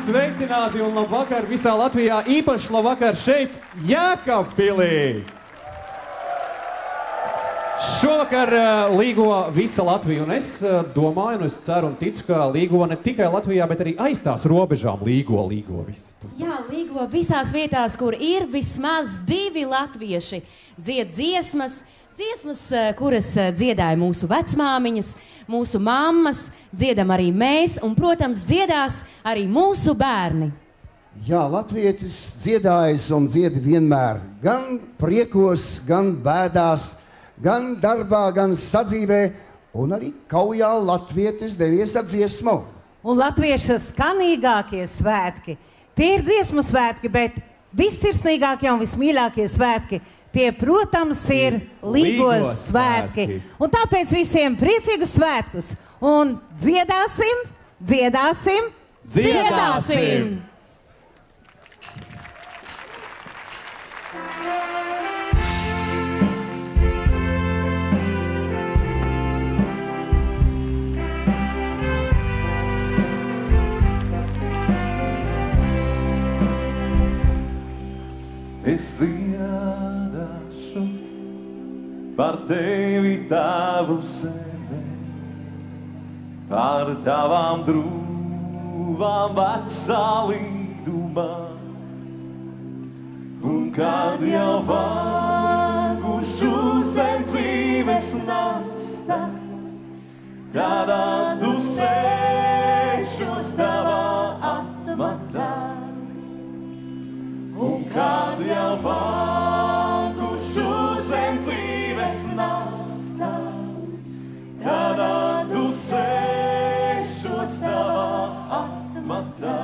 Sveicināti un labvakar visā Latvijā, īpaši labvakar šeit, Jēkabpilī! Šovakar līgo visa Latvija, un es domāju, un es ceru un ticu, ka līgo ne tikai Latvijā, bet arī aiz tās robežām līgo visu. Jā, līgo visās vietās, kur ir vismaz 2 latvieši. Dzied dziesmas, kuras dziedāja mūsu vecmāmiņas, mūsu mammas, dziedam arī mēs, un, protams, dziedās arī mūsu bērni. Jā, latvietis dziedājis un dziedi vienmēr, gan priekos, gan bēdās, gan darbā, gan sadzīvē, un arī kaujā latvietis devies ar dziesmu. Un latvieša skanīgākie svētki, tie ir dziesmu svētki, bet vissirsnīgākie un vismīļākie svētki, tie, protams, ir līgos svētki. Un tāpēc visiem priecīgus svētkus. Un dziedāsim, dziedāsim, dziedāsim! Es dziedāšu par tevi, tavu zemi, par tavām drūvām vecā līdumā. Un kad jau vāgušu zem dzīves nastas, tad atdusēšos tavā atmatā. Un kad jau vāgušu zem dzīves nastas, tad atdusēšos tavā atmatā.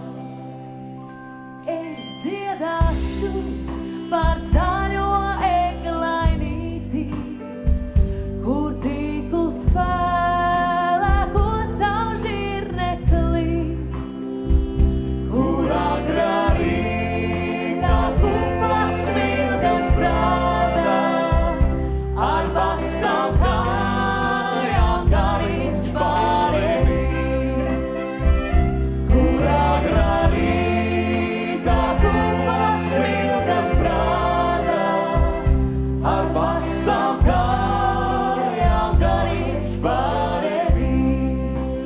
Es dziedāšu par zaļo eglainīti, kur tīklu spēlē, ko savu žirneklis, kur agrā rītā kuplas smilgas prātā, ar vasām kājām gariņš pārēvīts, kur agrā rītā kuplas smilgas prātā, ar vasām kājām gariņš pārēvīts.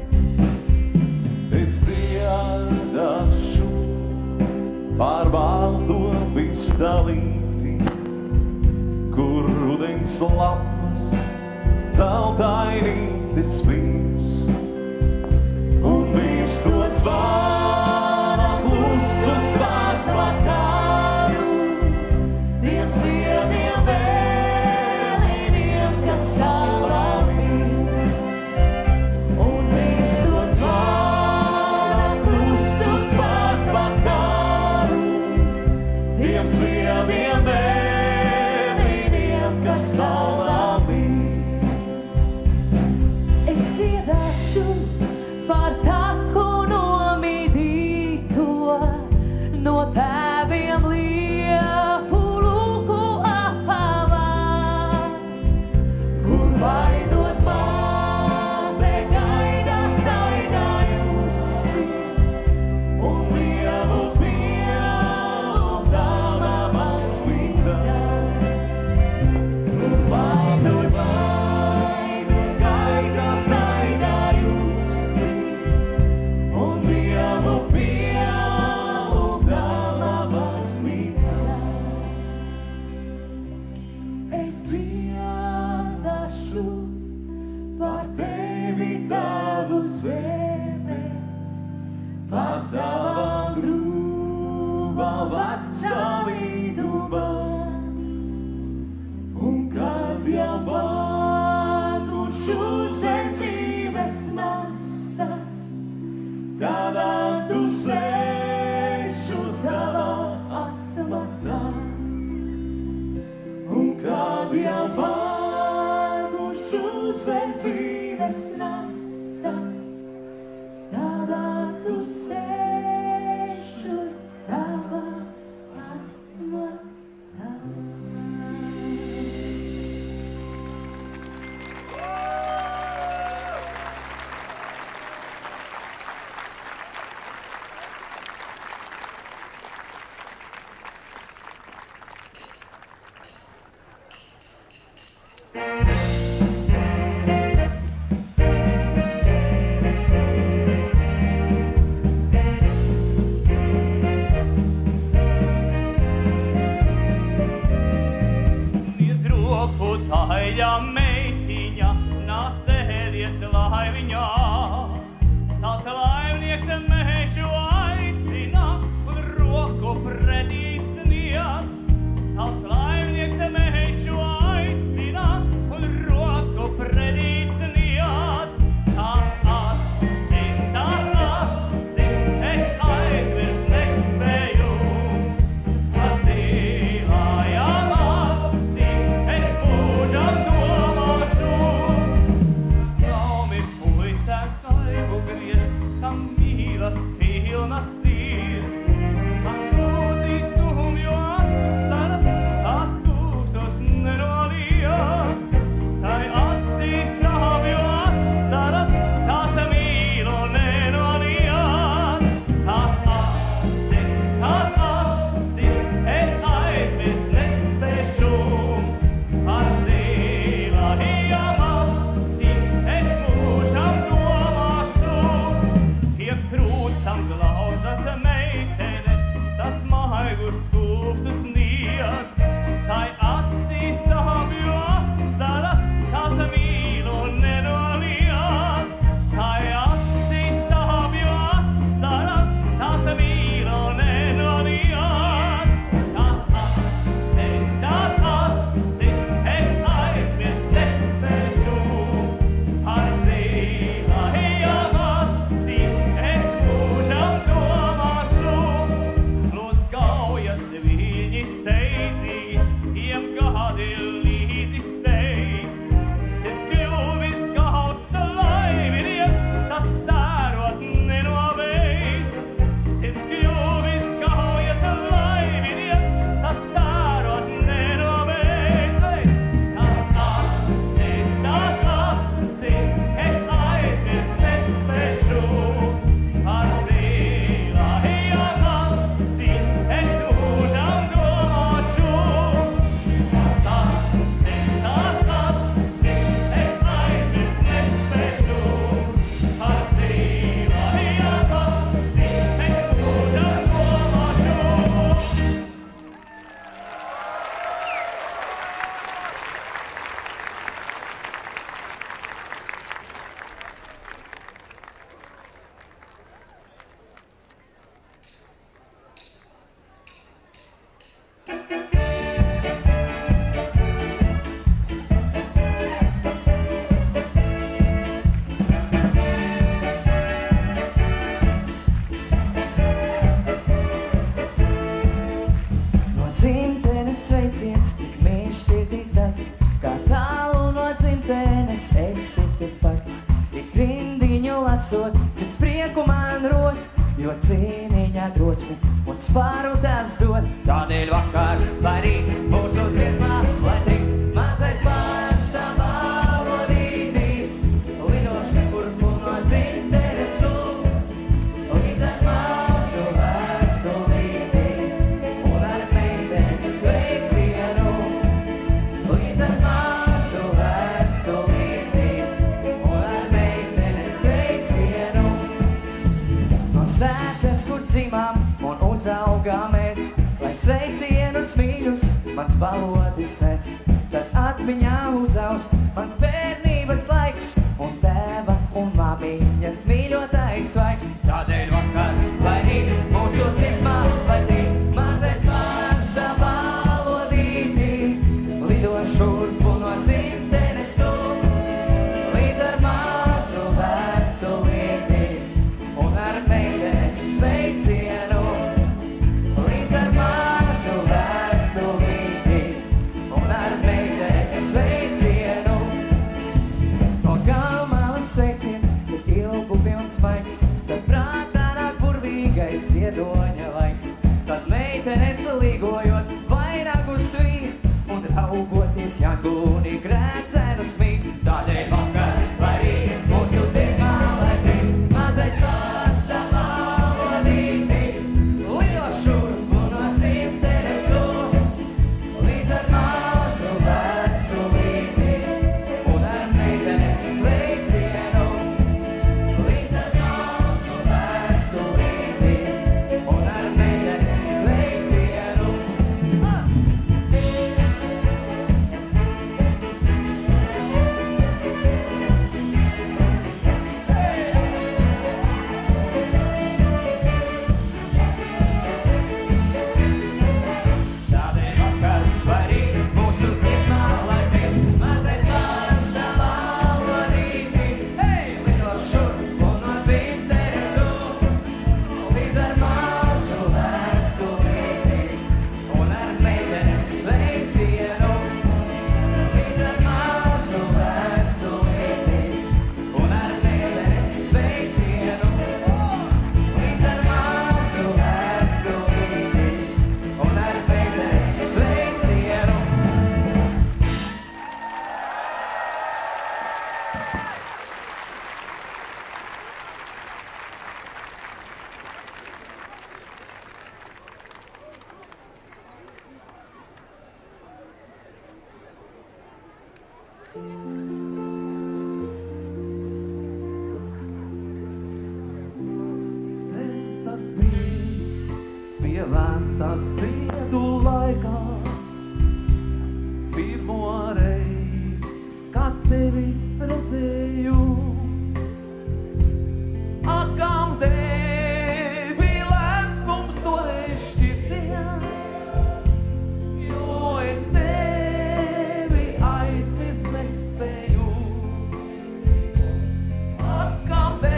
Es dziedāšu par balto vistalīti, kur rudens lapas zeltainītes vīrs. Un vīrs to zvana klusu svētvakaru, tiem ziediem vēliniem, kas saulē mirst. Un vīrs to zvana klusu svētvakaru, tiem ziediem vēliniem, kas saulē mirst. Es dziedāšu par taku nomīdīto, no tēviem liepu lūku apavā, kur vaidot māte gaidās taigājusi, un lievu pielūgdama baznīcā. Kur vaidot māte gaidās taigājusi, un lievu pielūgdama baznīcā. Es dziedāšu par tevi, tavu zemi, par tavām drūvām vecā līdumā. Un kad jau vāgušu zem dzīves nastas, tad atdusēšos tavā atmatā. Un kad jau vāgušu zem dzīves nastas, tad atdusēšos tavā atmatā. roku taļa meitiņa, nāc sēdies laiviņā. Sauc laivnieks mežu aicina un roku pretī sniedz. Sauc laivnieks mežu aicina un roku pretī sniedz. Tās acis, es aizvirs nespēju. Tās dzīvājām acīs, es mūžam domāšu. Traumi puises laiku griež, kam mīlas pilna sirds. Man grūtīs umjo asaras, tās kūstos nenoliedz. Tai acīs savju asaras, tās mīlu nenoliedz. Tās acis, es aizvirs nespēšu. Par dzīvajām acīm, es mūžam domāšu. Tie krūcam glaužas meitene, tas maigus skūpstus sniedz. Tai acīs savju asaras, tās mīlu nenoliedz. Tai acīs savju asaras, tās mīlu nenoliedz. Tās acis, es aizvirs nespēšu. Par dzīvajām acīm, es mūžam domāšu. Lūdz gaujas viņi steidzīgi, tiem gadi līdzi steidz. Sirds kļuvis kaut laivinieks, tas sērot nenobeidz. Sirds kļuvis gaujas laivinieks, tas sērot nenobeidz. Tās acis, es aizvirs nespēšu. Par dzīvajām acīm, es mūžam domāšu. Tās acis, es aizvirs nespēšu. Par dzīvajām acīm, es mūžam domāšu. No dzimtenes sveiciens, cik mīļš sirdī tas, kā tālu no dzimtenes esi tu pats. Tik rindiņu lasot, sirds prieku man rot, jo cīniņā drosmi un spāru tas dod. Tādēļ vakars, lai rīts, mūsu dziesmā, lai trīts, mazais pasta valodītī, lidoši kurpu no dzimtenes tu, līdz ar māsu vēstulītī, un ar meitenes sveicienu, līdz ar māsu vēstulītī, un ar meitenes sveicienu. No sētas, kur dzimām un uzaugām mēs, lai sveicienus mīļus mans valodis nes. Tad atmiņā uzaust mans bērnības laiks un tēva un māmiņas mīļotais vaigs. Tādēļ vakars, lai rīts, mūsu dziesmā, lai trīts, mazais pasta valodītī, lido šurpu no dzimtenes tu, līdz ar māsu vēstulītī, un ar meitenes sveicienu, līdz ar māsu vēstulītī, un ar meitenes sveicienu, Tas bija pievēntas ziedu laikā, pirmo reiz, kad tevi redzēju. Ak, kam dēļ bija lēmts mums toreiz šķirties, jo es tevi aizmirst nespēju. Ak, kam dēļ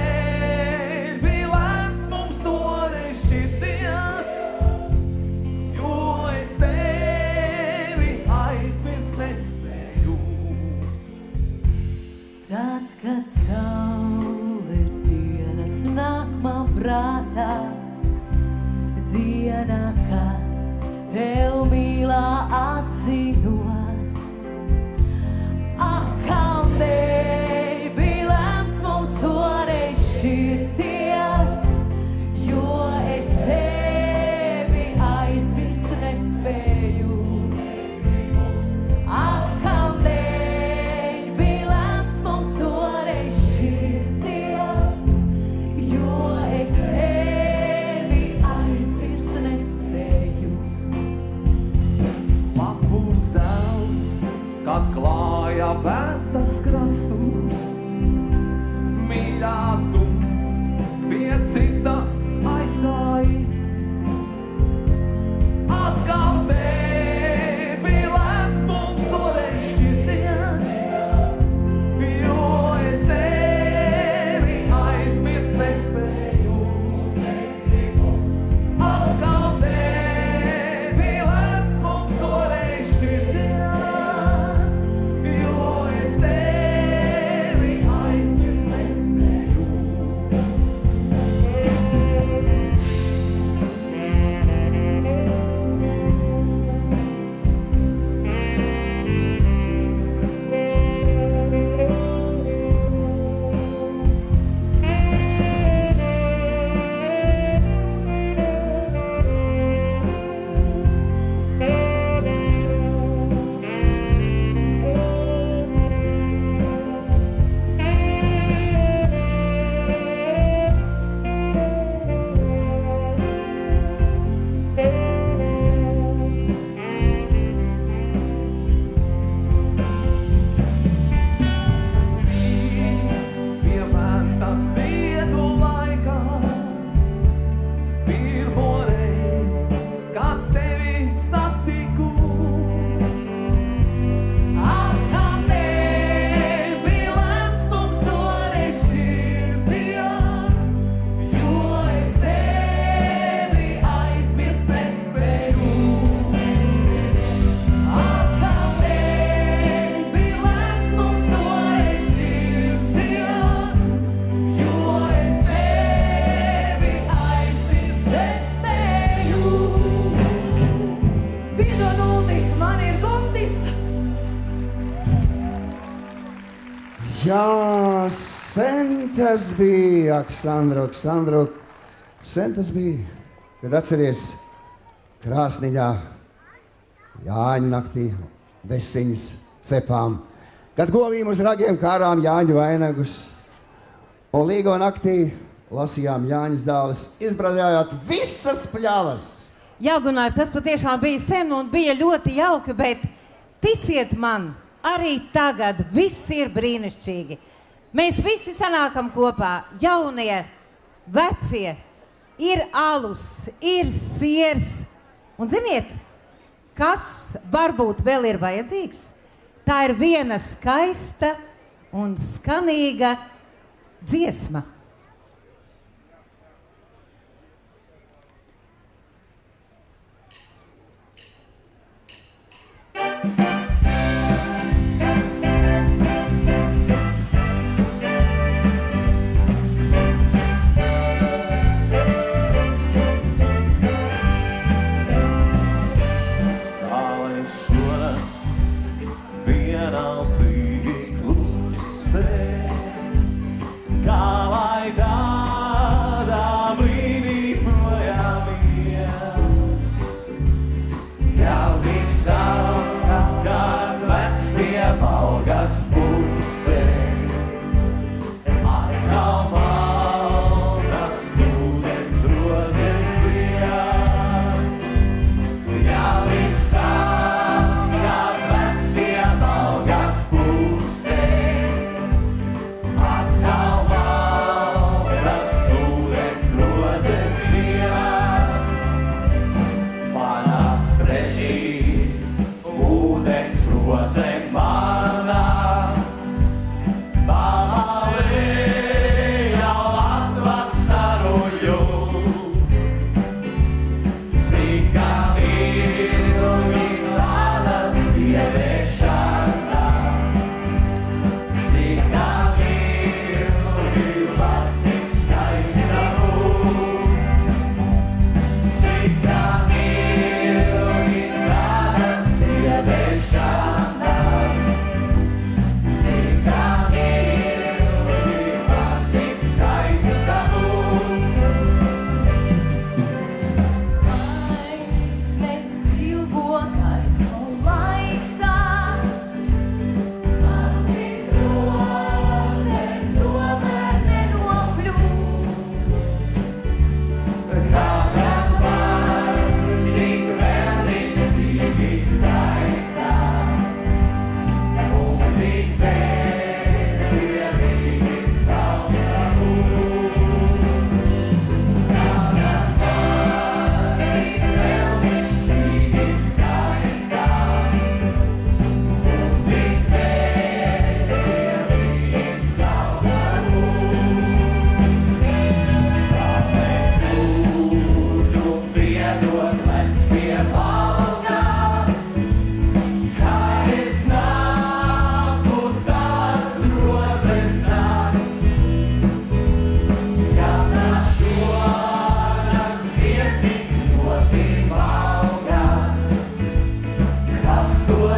Tad, kad saules dienas nāk man prātā, diena, kad tev mīlā atzinos. Ak, kam dēļ bija lēmts mums toreiz šķirties, jo es tevi aizmirst nespēju. Ak, kam dēļ kad klāja Ventas krastus, mīļā tu pie cita aizgāji. Ak, kam dēļ bija lēmts mums toreiz šķirties, jo es tevi aizmirst nespēju. Ak, kam dēļ bija lēmts mums toreiz šķirties, Jā, sen tas bija, Aleksandru, sen tas bija, kad atceries Krāsniņā, Jāņu naktī, desiņas cepām, kad govīm uz ragiem kārām Jāņu vainagus, un Līgo naktī lasījām Jāņas dāles, izbradājāt visas pļavas. Jā, Gunār, tas patiešām bija sen un bija ļoti jauki, bet ticiet man, arī tagad viss ir brīnišķīgi. Mēs visi sanākam kopā, jaunie, vecie, ir alus, ir siers. Un ziniet, kas varbūt vēl ir vajadzīgs? Tā ir viena skaista un skanīga dziesma. Vienaldzīgi klusē, kā lai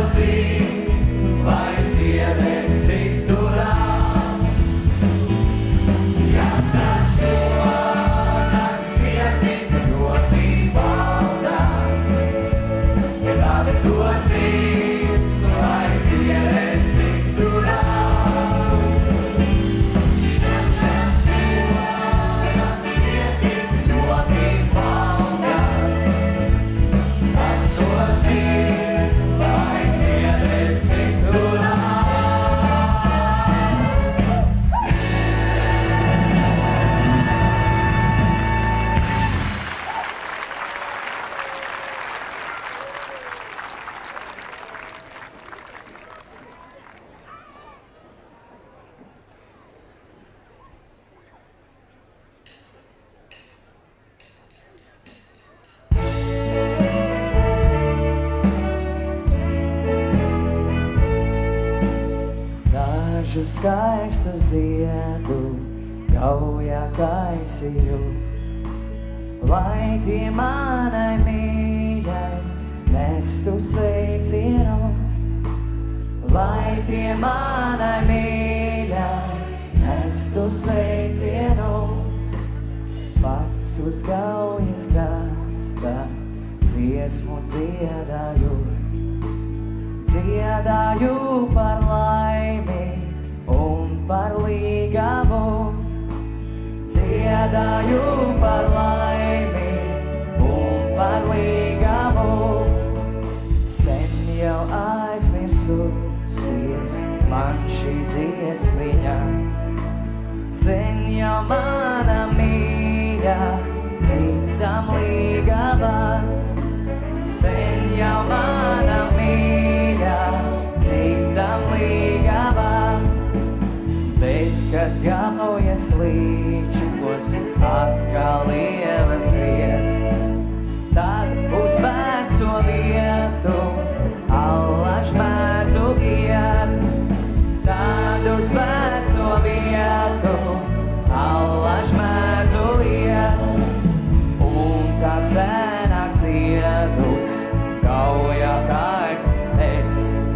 zini, vai sievies citu rām. Ja tas šodien cietik ļoti valdās, tas to zini, vai sievies citu rām. Ja tas šodien cietik ļoti valdās, tas to zini, vai sievies citu rām. Dažu skaistu ziedu gauja kaisīju, lai tie manai mīļai nestu sveicienu, lai tie manai mīļai nestu sveicienu. Pats uz gaujas krasta dziesmu dziedāju, dziedāju par laimi un par līgavu, dziedāju par laimi un par līgavu. Sen jau aizmirsusies man šī dziesmiņa, sen jau mana mīļa citam līgava, sen jau mana mīļa citam līgava. Bet, kad gaujas līčikos atkal ievas iet, tad uz veco vietu allaž mēdzu iet. Tad uz veco vietu allaž mēdzu iet. Un kā senāk ziedus gauja kārt es,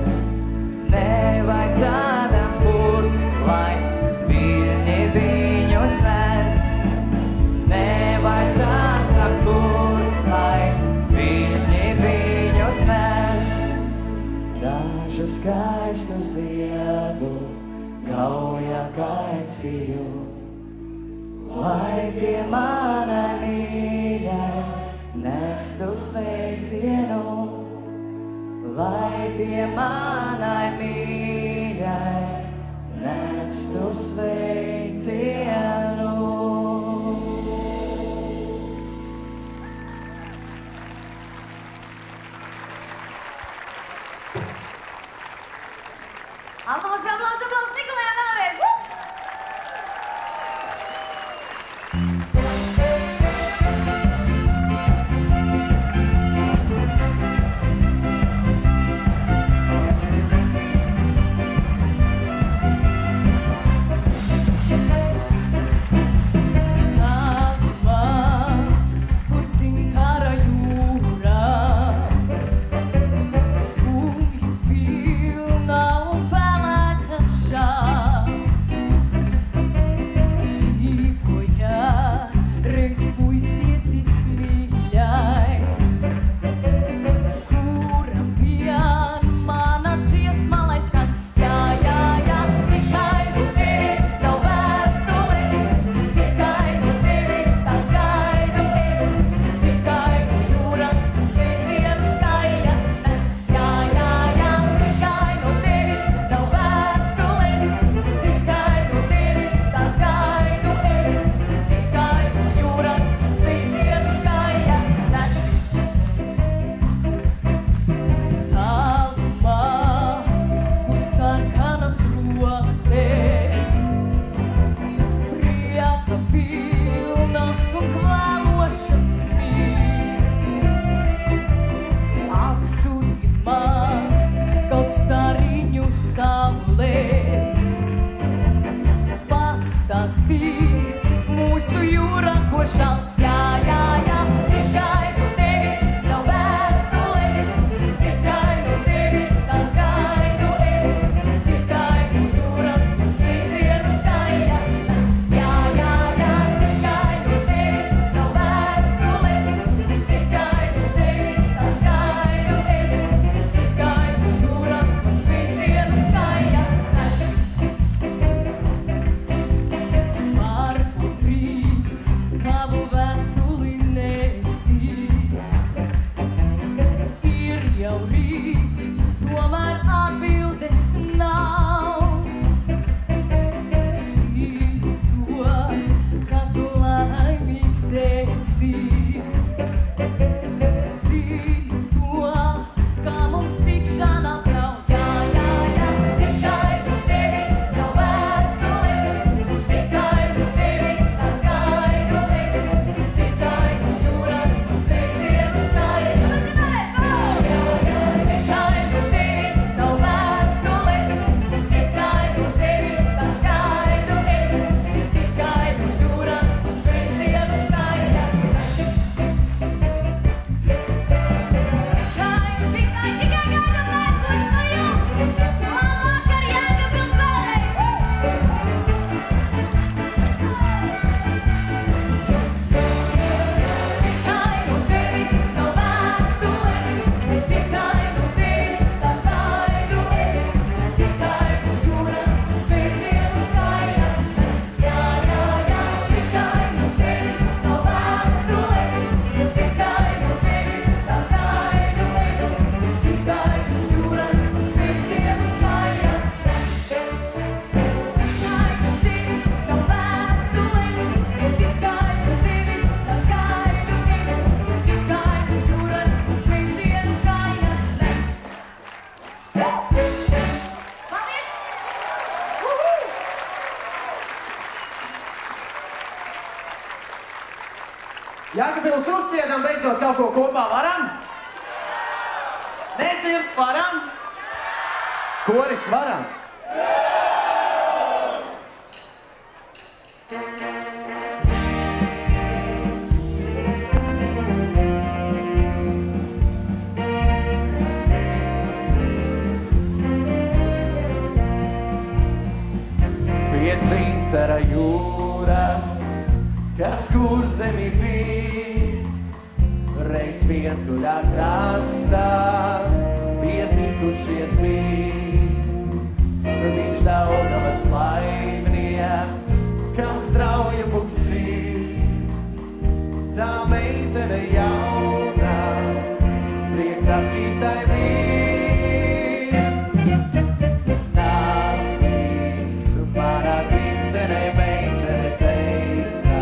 nevajadzādam spurt, lai viļņi viņus nes. Nevajadzādam spurt, lai viļņi viņus nes. Dažu skaistu ziedu gauja kaisīju, lai tie manai mīļai nestu sveicienu, lai tie manai mīļai nestu sveicienu. Aplausos Nikolajam vēlreiz! Woo! Paldies! Jēkabpils uzciedam beidzot kaut ko kopā varam? Nedzird varam? Koris varam? Pie dzintara jūras, kas kur zemi bija, reiz vientuļā krastā, tie tikušies bija. Viņš Daugavas laivnieks, kam strauja buksīs, tā meitene jaunā, prieks acīs tai viens. Nāc līdz manā dzimtenē, meitene teica,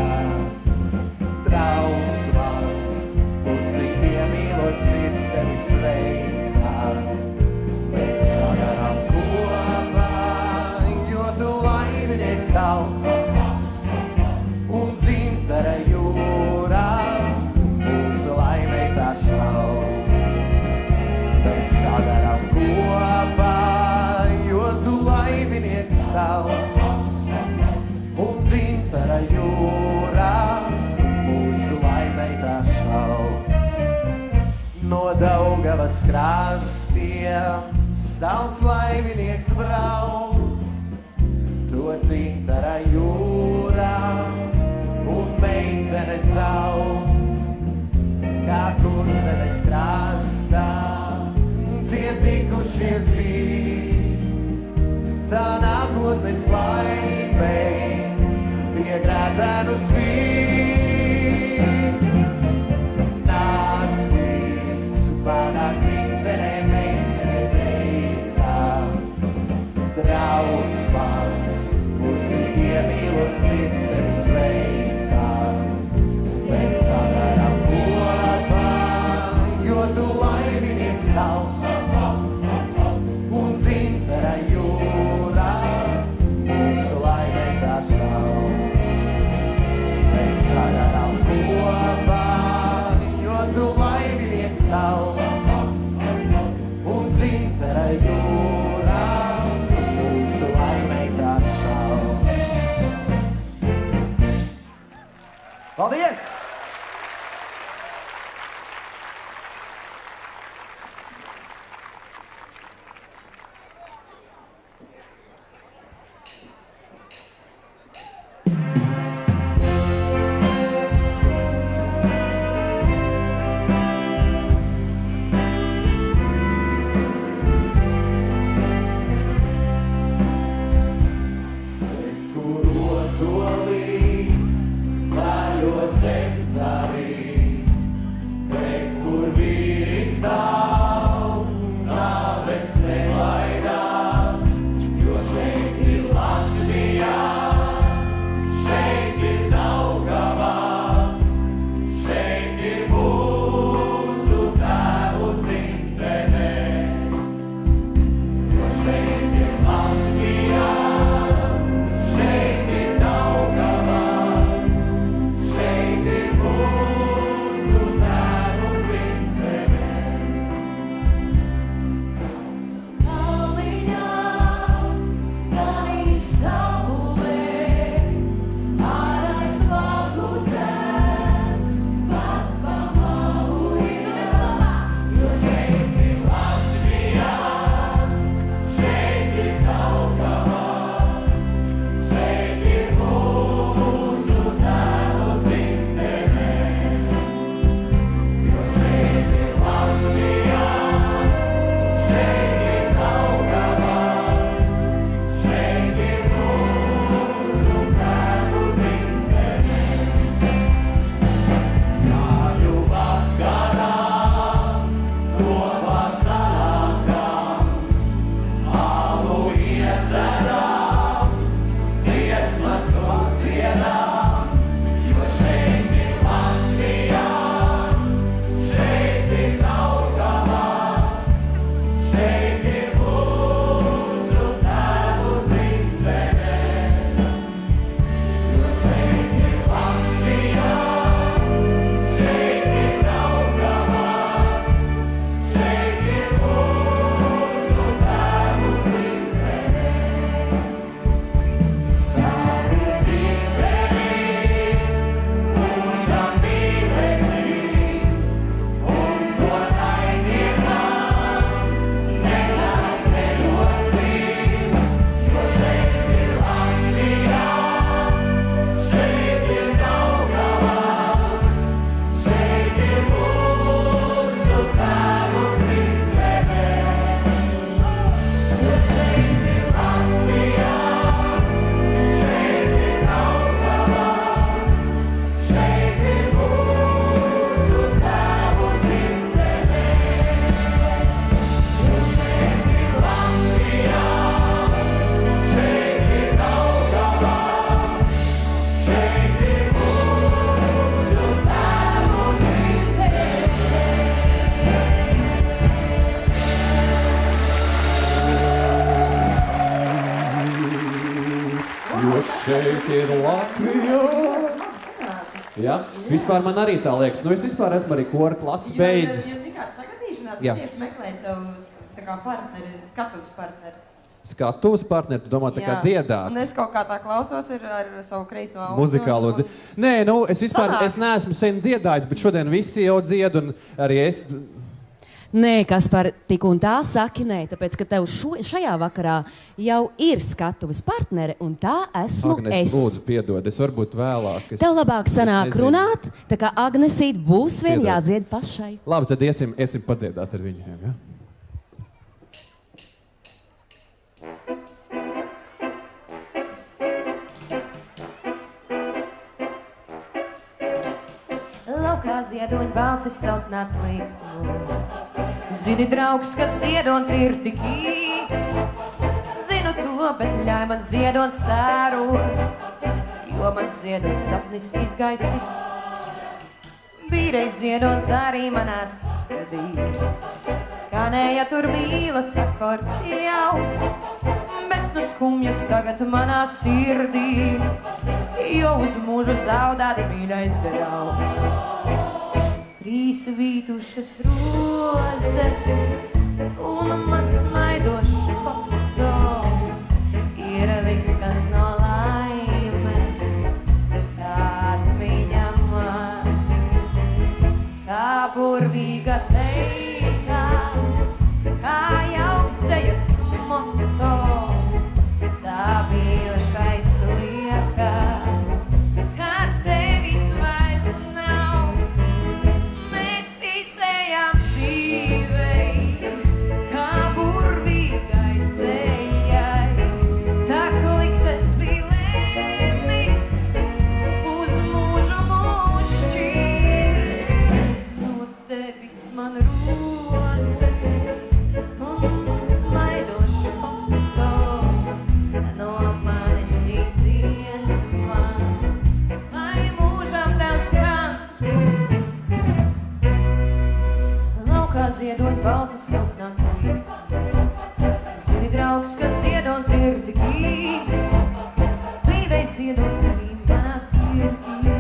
draugs mans, pusi iemīlot sirds tevi sveicā. Mēs sadarām kopā, jo tu laivinieks tauts, un dzintara jūrā mūsu laimei tā šauts. Mēs sadarām kopā, jo tu laivinieks tauts, un dzintara jūrā mūsu laimei tā šauts. No Daugavas krastiem stalts laivinieks brauc, to dzintara jūrā un meitene sauc. Kā Kurzemes krastā tie tikušies bija, tā nākotnes laimei tie grēdzēnu svīt. Nāc līdz manā dzimtenē, meitene teica, draugs mans, pusi iemīlot sirds tevi sveicā. Mēs sadarām kopā, jo tu laivinieks tauts, un dzintara jūrā mūsu laimei tā šauts. Mēs sadarām kopā, jo tu laivinieks tauts, un dzintara jūrā mūsu laimei tā šauts. Paldies! Kuru solī zaļo zemi šeit ir Latvija. Ja? Vispār man arī tā liekas. Nu, es vispār esmu arī kora klases beidzis. Jūs tikāt sagadīšanās, Jā. tieši meklēju savu tā kā partneri, skatuves partneri. Skatuves partneri, tu domā tā kā dziedāt? Un es kaut kā tā klausos ar savu kreiso ausu. Muzikālo dzied. Nē, nu, es vispār, es neesmu sen dziedājis, bet šodien visi jau dzied un arī es... Nē, Kaspar, tik un tā saki nē, tāpēc, ka tev šajā vakarā jau ir skatuves partnere, un tā esmu Agnes, es. lūdzu, piedod, es varbūt vēlāk. Tev labāk sanāk runāt, tā kā Agnesīt būs vien Piedod. jādzied pašai. Labi, tad iesim padziedāt ar viņiem, ja? Laukā ziedoņa balsis sauc nāc līksmu. Zini, draugs, ka ziedons ir tik īsts. Zinu to, bet ļauj man ziedons sērot, jo man ziedons sapnis izgaisis. Vīreiz ziedons arī manās sirdī. Skanēja tur mīlas akords jauks, bet nu skumjas tagad manā sirdī, jo uz mūžu zaudāti mīļais draugs. Trīs vītušas rozes un mazsmaidoši foto ir viss, kas no laimes, kad viņa man kā burvīga teikā, kā jauks ceļas moto, tā bijušais liekas, kad tevis vairs nav. Mēs ticējām dzīvei, kā burvīgai ceļai, tā liktenis bija lēmis, uz mūžu mūs šķir. No tevis man rozes un smaidoši foto, no manis šī dziesma, lai mūžam tev skan. Laukā ziedoņa balsis sauc nāc līksmu. Zini, draugs, ka ziedons ir tik īsts. Vīreiz ziedons arī manā sirdī.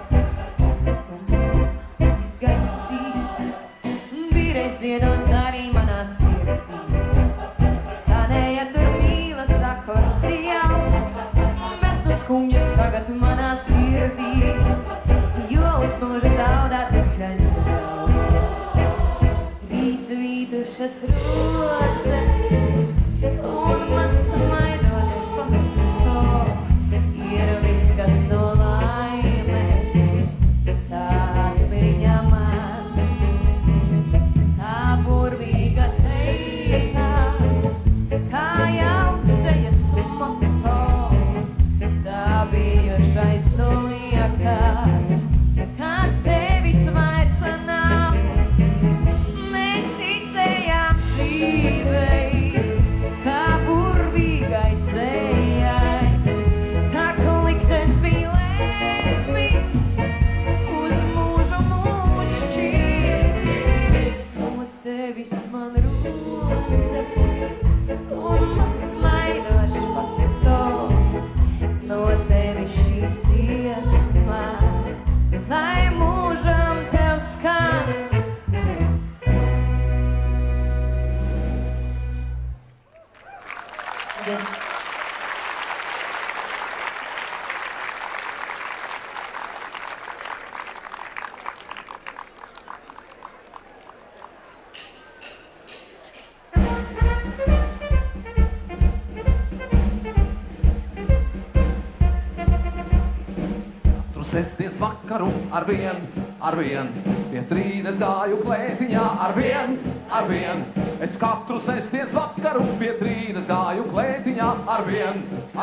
Stundas izgaisīt. Vīreiz ziedons arī manā sirdī. Skanēja tur mīlas akords jauks, bet nu skumjas tagad manā sirdī, jo uz mūžu zaudāts mīļais draugs. Trīs vītušas rozes un mazsmaidoši foto ir viss, kas no laimes, tad viņa man kā burvīga teikā, kā jauks ceļas moto, tā bijušais liekas, kad tevis vairs nav. Mēs ticējām dzīvei, kā burvīgai ceļai, tā ka liktenis bija lēmis, uz mūžu mūs šķir. No tevis man rozes un mazsmaidoši foto, no tevis šī dziesma, lai mūžam tev skan. Katru sestdienas vakaru arvien pie trīnes gāju klētiņā arvien. Es katru sestdienas vakaru pie trīnes gāju klētiņā arvien.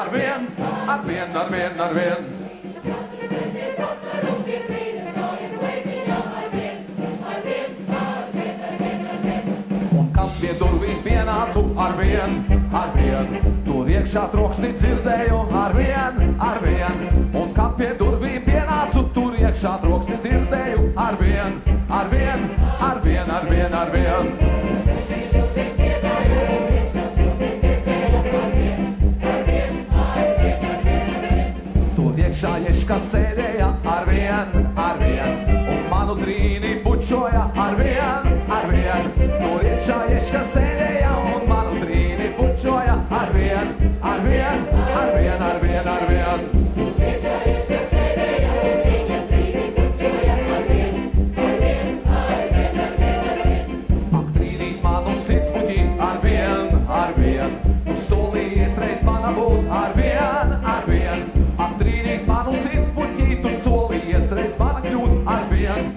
Un kad pie durvīm pienācu arvien, tur iekšā troksni dzirdēju arvien. Un kad pie durvīm pienācu, tur iekšā troksni dzirdēju arvien. kas sēdēja arvien, un manu trīni bučoja arvien. Tur iekšā ieška sēdēja, un manu trīni bučoja arvien. Ak, trīnīt manu sirdspuķi arvien, tu solījies reiz mana būt arvien. Ak, trīnīt manu sirdspuķi, tu solījies reiz mana kļūt arvien.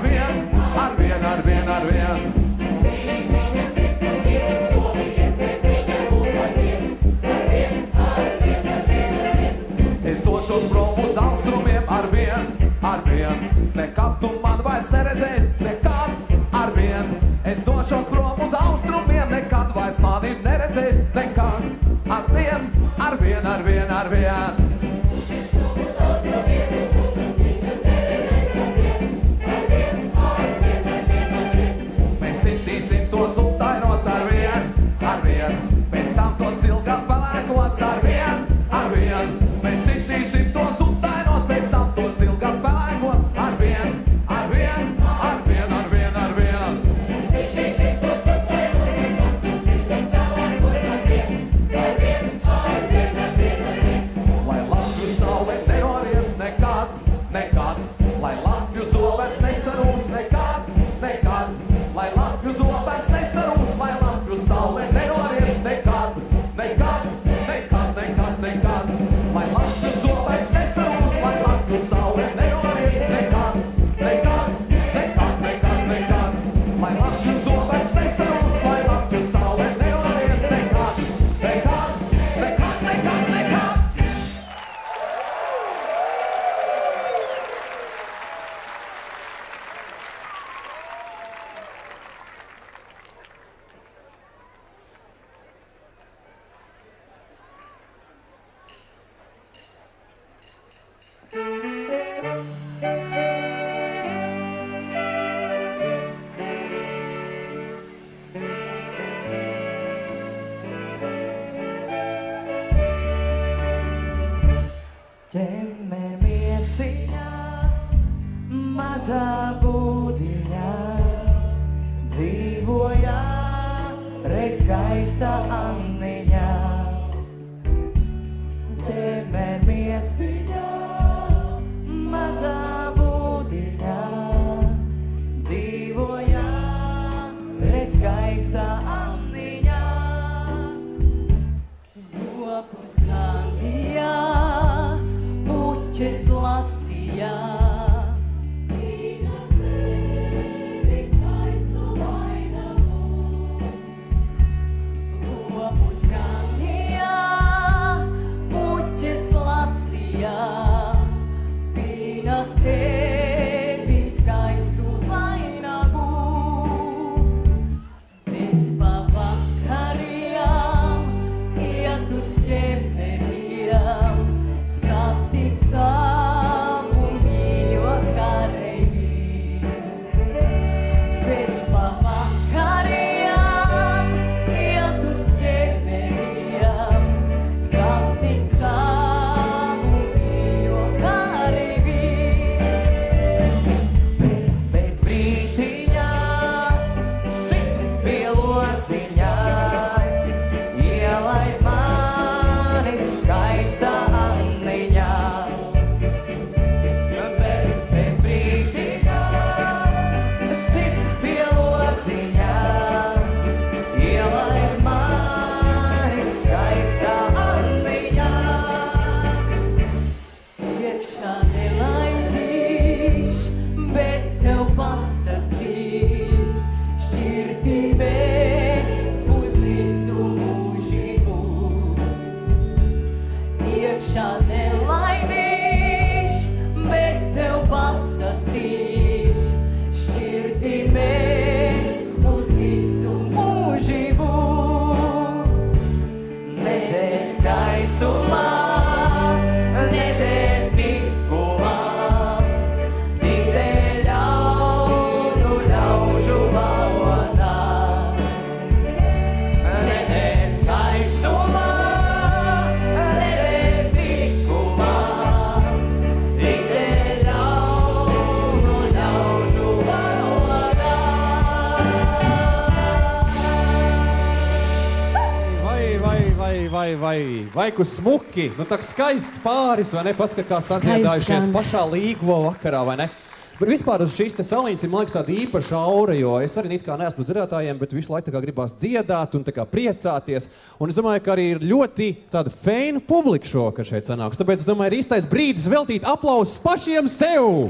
Es došos prom uz austrumiem arvien. Nekad tu man vairs neredzēs, nekad arvien. Es došos prom uz austrumiem, nekad vairs mani neredzēs, nekad arvien. Mēs sitīsim tos uptainos arvien. Pēc tam tos ilgāk pelēkos arvien. Mēs sitīsim tos uptainos, pēc tam tos ilgāk pelēkos arvien. Lai Latviju saule nenoriet nekad, lai Latviju zobens nesarūs nekad. Lai Latviju zobens nesarūs, lai Latviju saule nenoriet nekad. Lai Latviju zobens nesarūs, lai Latviju saule nenoriet nekad. Lai Latviju zobens nesarūs, lai Latviju saule nenoriet nekad. Ķemmer miestiņā, mazā būdiņā, dzīvoja reiz skaista Anniņā. Ķemmer miestiņā, mazā būdiņā, dzīvoja reiz skaista Anniņā. Lopus gandījā, puķes lasījā. Vīna sevi skaistu vainagu. Lopus vai kur smuki. Nu, tā skaists pāris, vai ne? Paskat, kā sadziedājušies pašā Līguvo vakarā, vai ne? Bet vispār uz šīs te salīnes ir, man liekas, tāda īpaša aura, jo es arī nīt kā neesmu dziedātājiem, bet visu laiku tā kā gribās dziedāt un tā kā priecāties. Un es domāju, ka arī ir ļoti tāda feina publika šovakar šeit sanāks. Tāpēc es domāju, ir īstais brīdis veltīt aplausus pašiem sev!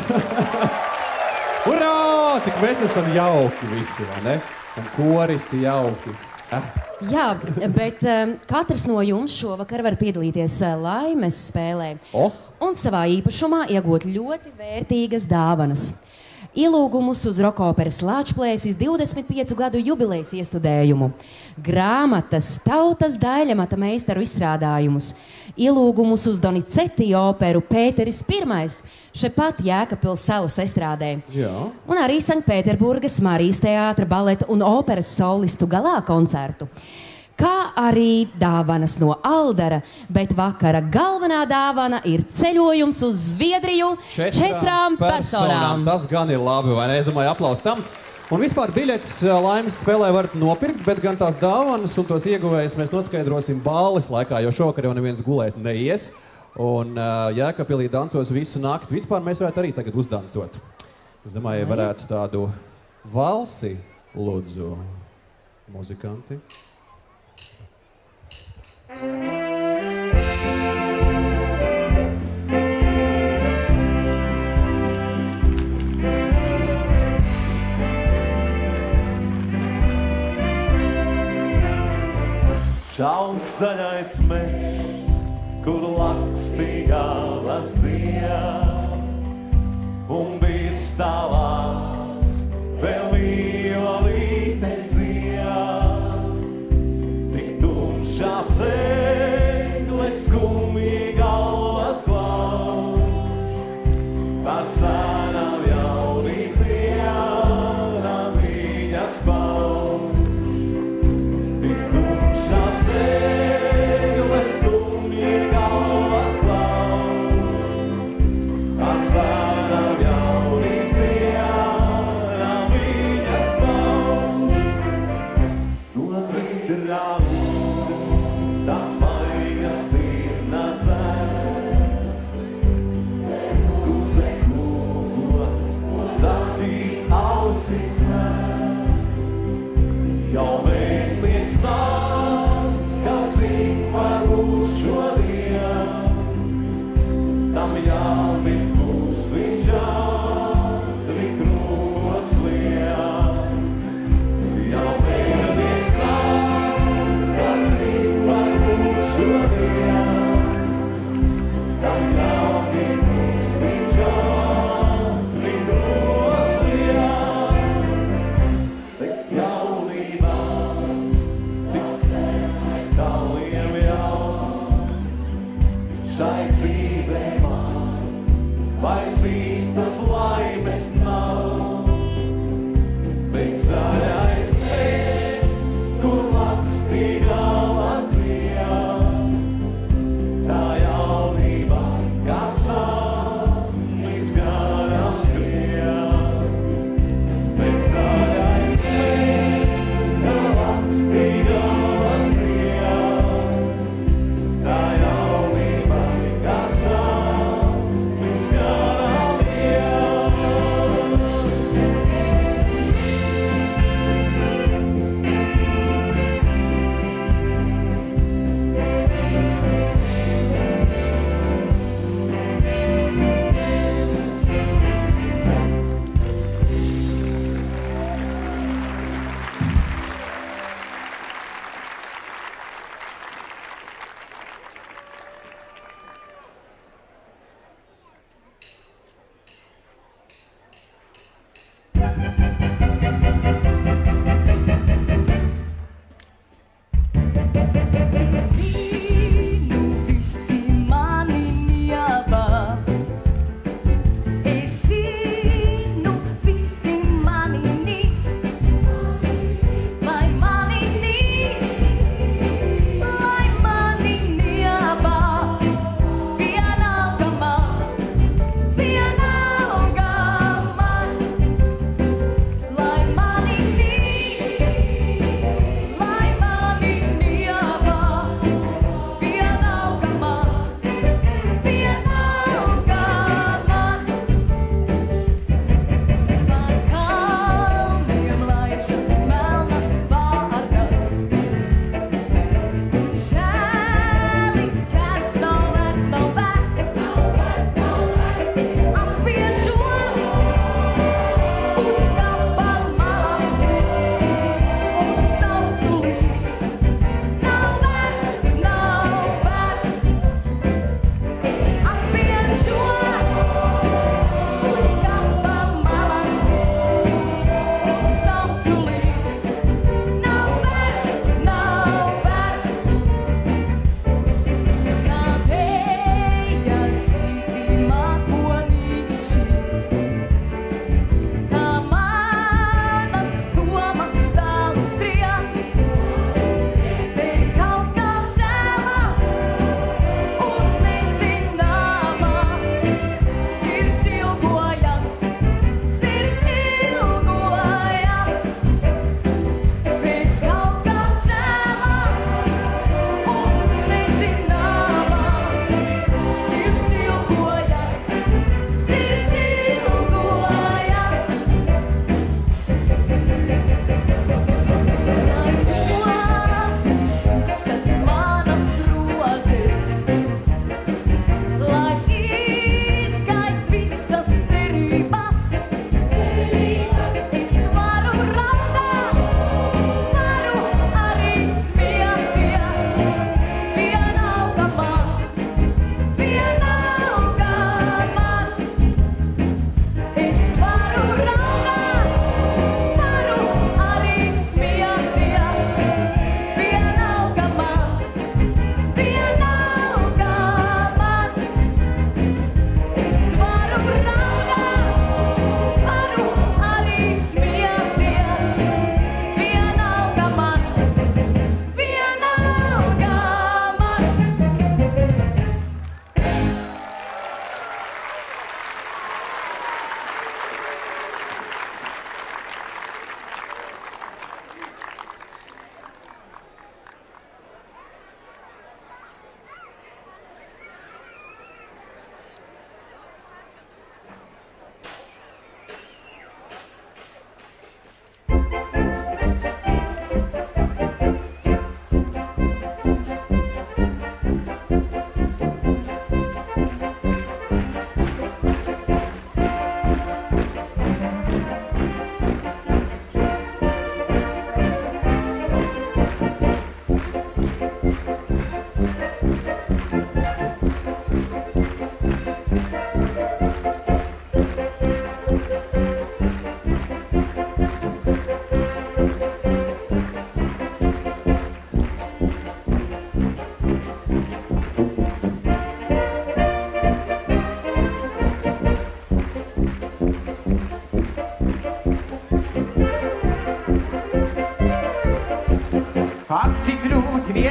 Urā! Cik mēs esam jauki visi, vai ne? Un koristi jauki. Jā, bet katrs no jums šovakar var piedalīties laimes spēlē un savā īpašumā iegūt ļoti vērtīgas dāvanas. Ielūgumus uz Rokoperas Lāčplēsis 25 gadu jubilejas iestudējumu, grāmatas, tautas daļamata meistaru izstrādājumus, ielūgumus uz Donizetti operu Pēteris I, šepat Jēkabpils salas estrādē. Jā. Un arī Sanktpēterburgas Marijas teātra baleta un operas solistu galā koncertu. Kā arī dāvanas no Aldara, bet vakara galvenā dāvana ir ceļojums uz Zviedriju 4 personām. Tas gan ir labi, vai ne? Es domāju, aplaus tam. Un vispār biļetes laimes spēlē varat nopirkt, bet gan tās dāvanas un tos ieguvējus mēs noskaidrosim balles laikā, jo šovakar jau neviens gulēt neies. Un Jēkabpilī dancos visu nakti. Vispār mēs varētu arī tagad uzdancot. Es domāju, varētu tādu valsi, lūdzu, muzikanti. Čauns zaļais mežs, kur lakstīgā lazījā, un virs stāvās vēl iolīte zijā. Tik tumšās egles skumji galvas glāž, par sēnām jaunības dienām viņas pauž. Egles skumji galvas glāž, ar sēnām jaunības dienām viņas pauž. No citram tā maiga stirna dzer, uz eklo saķīts ausis mēr. Jau mētlieks nāk, kas ir par mūs šodien, tam jāmirst būs viņš ātri krūmos lien. Jau mētlieks nāk, kas ir par mūs šodien, tam jāmirst būs viņš ātri krūmos lien. Bet jaunībā stāviem jau, šai dzīvē man vairs īstas laimes nav. Bet zaļais mežs, kur lakstīgā lazījā, tā jaunībā kā sapnis garām skrien. Bet zaļais mežs, kā lakstīgā tā jaunībā kā sapnis garām skrien.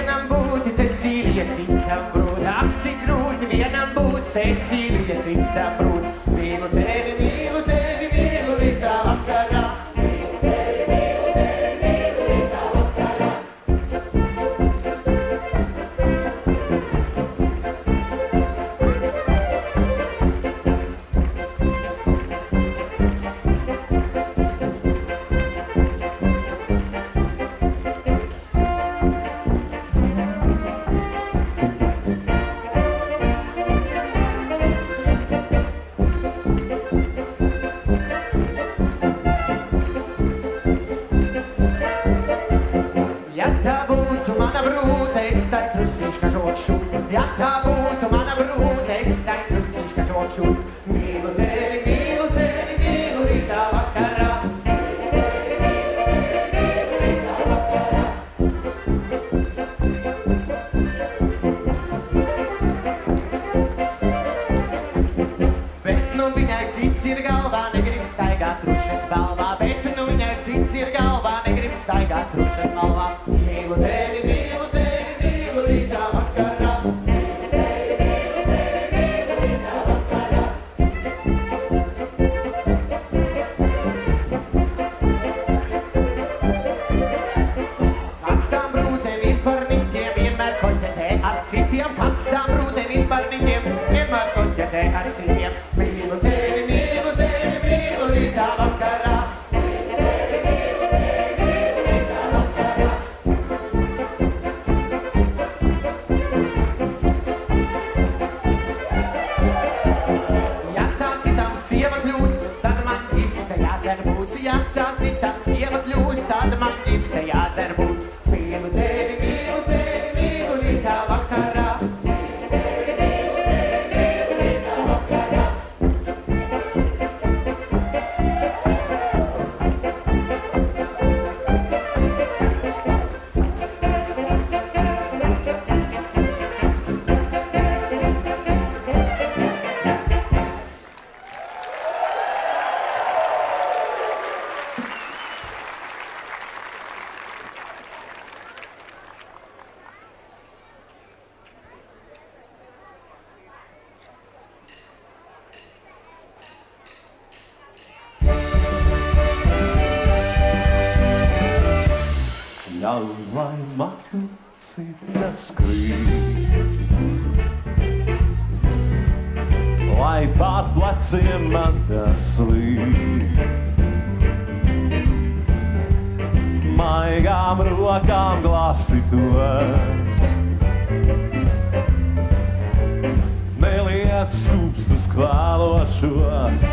vienam būt, Cecīlija citam brūd. Ak, cik grūti vienam būt, Cecīlija citam brūd. Mīlu tevi, mīlu tevi, mīlu rītā vakarā. Mīlu tevi, mīlu tevi, mīlu rītā vakarā. Ja tā būtu mana brūde, es tai trusiņš kažot šūt. Ja tā būtu mana brūde, es tai trusiņš kažot šūt. Mīlu tevi, mīlu tevi, mīlu rītā vakarā. Mīlu tevi, mīlu tevi, mīlu rītā vakarā. Bet nu viņai cits ir galvā, negrib staigāt trušas balvā. Bet nu viņai cits ir galvā, negrib staigāt trušas balvā. Mīlu tevi, mīlu tevi, mīlu rītā vakarā. Mīlu tevi, mīlu tevi, mīlu rītā vakarā. Kas tām brūdēm ir par niķiem, vienmēr koķetē ar citiem. Kas tām brūdēm ir par niķiem, vienmēr koķetē ar citiem. Mīlu tevi, mīlu tevi, mīlu rītā vakarā. Mīlu tevi, mīlu tevi, mīlu rītā vakarā. Ja tā citam sieva kļūs, tad man ģipste jādzer būs. Ja tā citam sieva kļūs, tad man ģipste jādzer būs. Mīlu tevi, mīlu tevi, mīlu rītā vakarā. Mīlu tevi, mīlu tevi, mīlu rītā vakarā. Ļauj, lai matu citas krīt, lai pār pleciem man tas līd. Maigām rokām glāstītos, neliec skūpstus kvēlošos.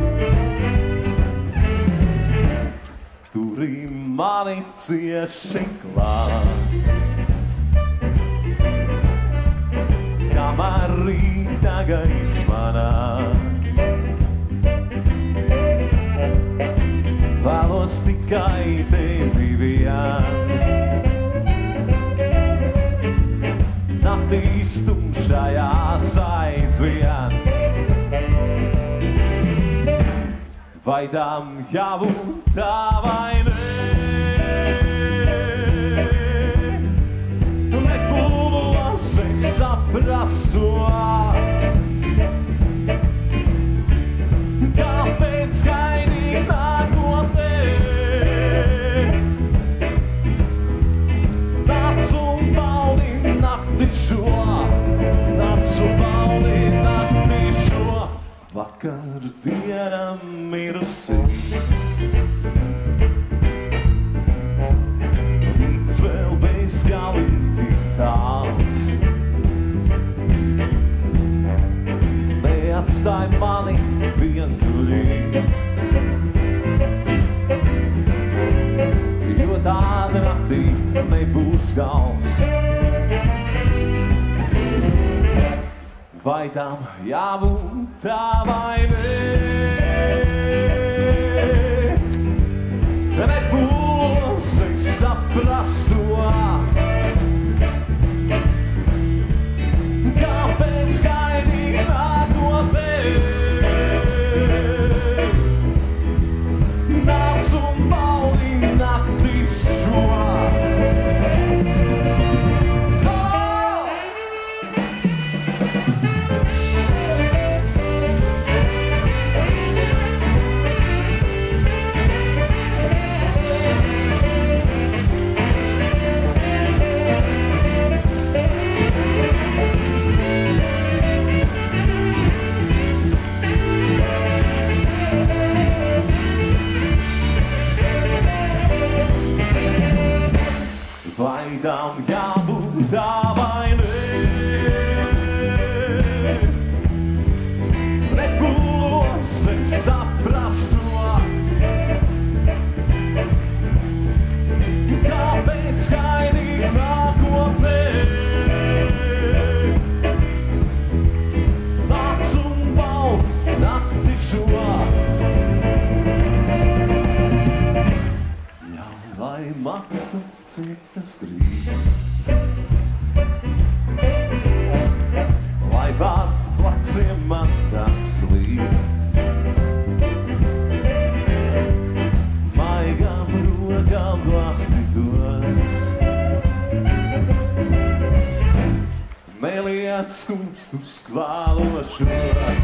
Turī mani cieši klāt, kamēr rīta gaisma nāk. Vēlos tikai tevi vien, naktīs tumšajās aizvien. Vai tam jābūt tā vai nē? Nepūlos es saprast to, kāpēc gaidīt nākotnē. Nāc un baudi nakti šo, nāc un baudi nakti šo. Vakar diena mirusi, rīts vēl bezgalīgi tāls. Neatstāj mani vientuļīgi, jo tāda naktī nebūs gals. Vai tam jābūt tā vai nē? Nepūlos es saprast to, kāpēc gaidīt nākotnē. Nāc un baudi naktis šo. tā vai nē. Nepūlos es saprast to, kāpēc skaidri nākotnē. Nāc un baud nakti šo, ļauj, lai matu citas grib, lai pār pleciem man tas līd. Maigām rokām glāstītos, neliec skumstus kvālošos.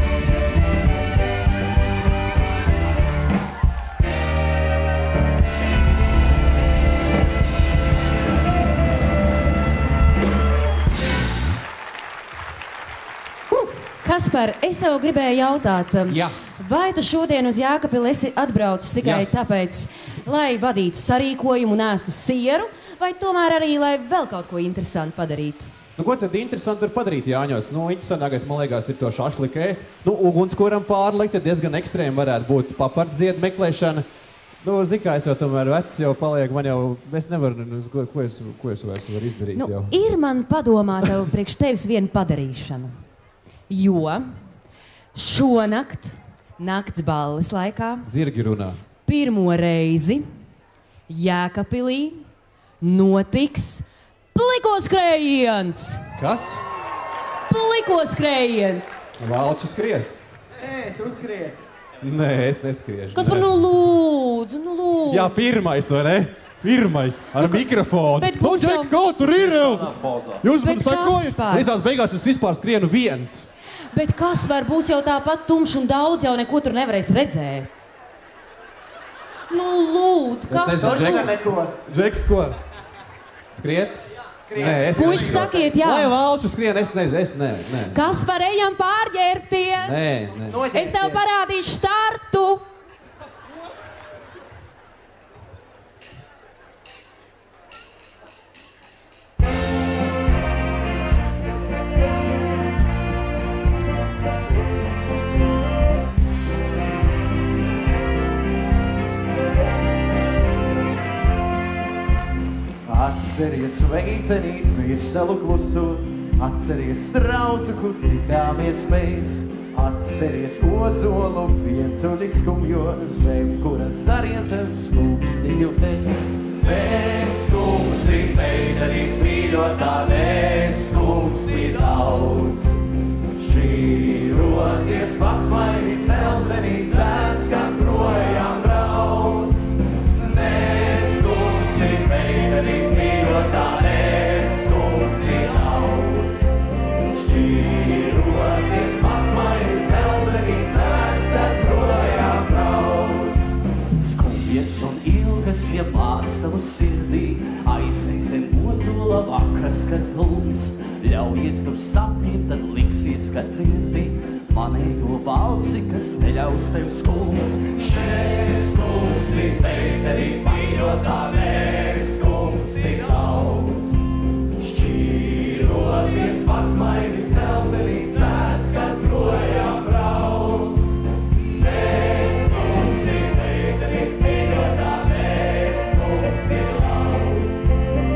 Kaspar, es tev gribēju jautāt, Jā. vai tu šodien uz Jēkabili esi atbraucis tikai Jā. tāpēc, lai vadītu sarīkojumu un ēstu sieru, vai tomēr arī, lai vēl kaut ko interesantu padarītu? Nu, ko tad interesanti var padarīt Jāņos? Nu, interesantākais, man liekas, ir to šašliku ēst. Nu, ugunskuram pārlikt, tad diezgan ekstrēmi varētu būt papardziedu meklēšana. Nu, zini kā, es jau tomēr vecs jau paliek, man jau, es nevaru, ko es vairs varu izdarīt Nu, jau. ir man padomā tev priekš tevis viena padarīšana, jo šonakt, nakts balles laikā, Zirgi runā. pirmo reizi Jēkabpilī notiks plikoskrējiens! Kas? Plikoskrējiens! Valču skries? Nē, tu skries. Nē, es neskriešu. Kas par nē. nu lūdzu, nu lūdzu? Jā, pirmais, vai ne? Pirmais, ar mikrofonu. bet būs Džek, jau- ko tur ir jau? Jūs man Bet sakojat? Kaspar? Es tās beigās es vispār skrienu viens. Bet kas var būs jau tāpat tumšs un daudz jau neko tur nevarēs redzēt? Nu lūdzu, kas nezinu, var Džek. būt? Neko. Džeki, ko? Skriet? Nē, es Puiši, sakiet, jā. Lai valču skrien, es nezinu, nē. Kas var ejam pārģērbties? Nē. Es tev parādīšu startu. Atceries veitenīt vieselu klusu, atceries strautu, kur tikāmies mēs. Atceries ozolu vientuļi skumjo zem, kuras arietam skūpstīju es. Neskūpsti, meiteni mīļotā, neskūpsti daudz. Šķīroties pasmainīts elpenīts zēns, kad projām brauc. Neskūpsti, meiteni mīļotā, neskūpsti daudz. Šķīroties pasmainīts elpenīts zēns, kad projām brauc. Skumjas un ilgas, ja vārds tavu sirdī, aiziesim ozola vakars, kad tumst. Ļaujies tur sapņiem, tad liksies, ka dzirdi manējo balsi, kas neļaus tev skumt. Neskūpsti, meiteni mīļotā, neskūpsti daudz. Šķīroties pasmainīts elpenīts zēns, kad projām brauc. Neskūpsti, meiteni mīļotā, neskūpsti daudz.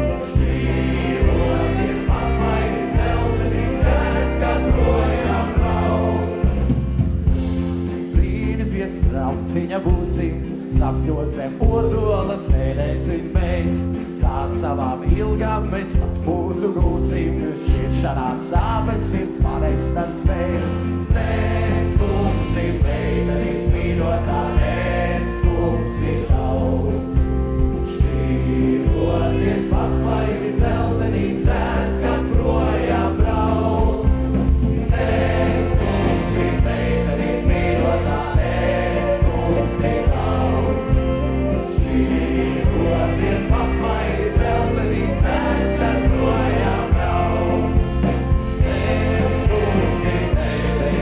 Šķīroties pasmainīts elpenīts zēns, kad projām brauc. Brīdi pie strautiņa būsim, sapņos zem ozola sēdēsim mēs. Kā savām ilgām mēs atpūtu gūsim, šķiršanās sāpes sirds panestam spēs. Neskūpsti, meiteni mīļotā, neskūpsti daudz. Šķīroties pasmainīts elpenīts zēns, kad projām brauc. Neskūpsti, meiteni mīļotā, neskūpsti daudz. Šķīroties pasmainīts elpenīts zēns, kad projām brauc. Neskūpsti, meiteni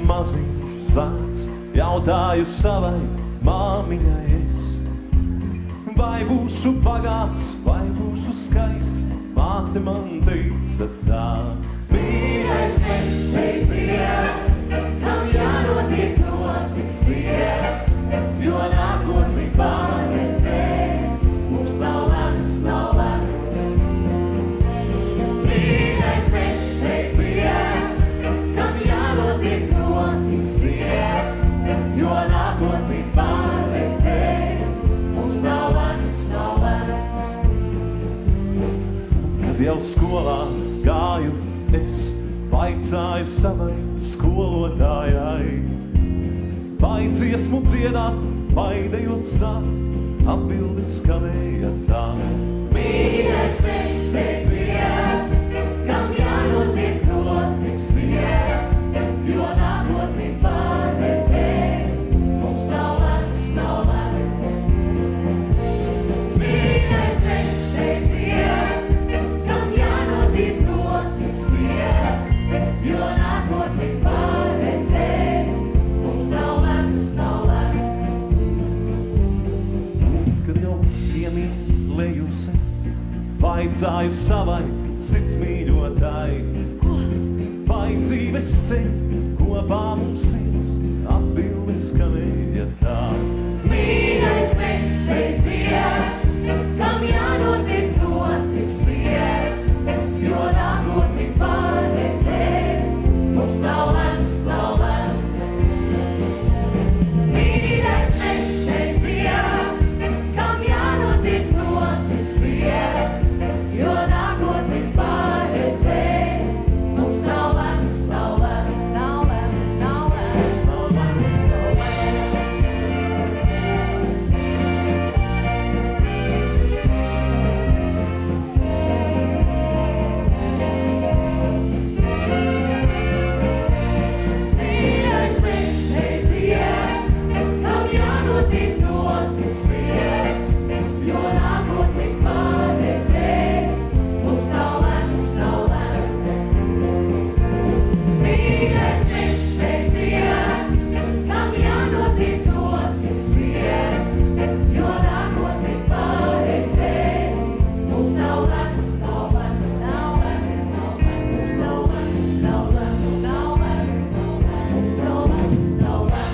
maziņš vārds, jautāju savai māmiņai es. Vai būšu bagāts, vai būšu skaists, māte man teica tā. Mīļais nesteidzies, kam jānotiek notiksies, jo nākotni pārredzē, mums nav lemts, nav lemts. Mīļais nesteidzies, kam jānotiek notiksies, jo nākotni pārredzē, mums nav lemts, nav lemts. Kad jau skolā gāju es, vaicāju savai skolotājai, vai dziesmu dziedāt, vai dejot sāk, atbildes skanēja tā. Mīļais nesteidzies, kam jānotiek notiksies, jo nākotni pārredzē, mums nav lemts, nav lemts. Mīļais nesteidzies, kam jānotiek notiksies, jo nākotni pārredzē, mums nav lemts, nav lemts. Kad jau piemīlējusies, vaicāju savai sirdsmīļotai, vai dzīves ceļi kopā mums ies, atbildes skanēja tā. Mīļais nesteidzies, kam jānotiek notiksies, jo nākotni pārredzē, mums nav lemts, nav lemts. Mīļais nesteidzies, kam jānotiek notiksies, jo nākotni pārredzē, mums nav lemts, nav lemts, nav lemts, nav lemts, nav lemts, nav Mīļais nesteidzies, kam jānotiek notiksies, jo nākotni pārredzē, mums nav lemts, nav lemts. Mīļais nesteidzies, kam jānotiek notiksies, jo nākotni pārredzē, mums nav lemts, nav lemts, nav lemts, nav lemts, nav lemts, nav lemts, nav lemts, nav lemts, nav lemts.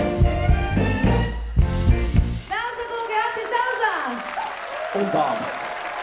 Dāmas un kungi, Artis Zauzāns! Un dāmas.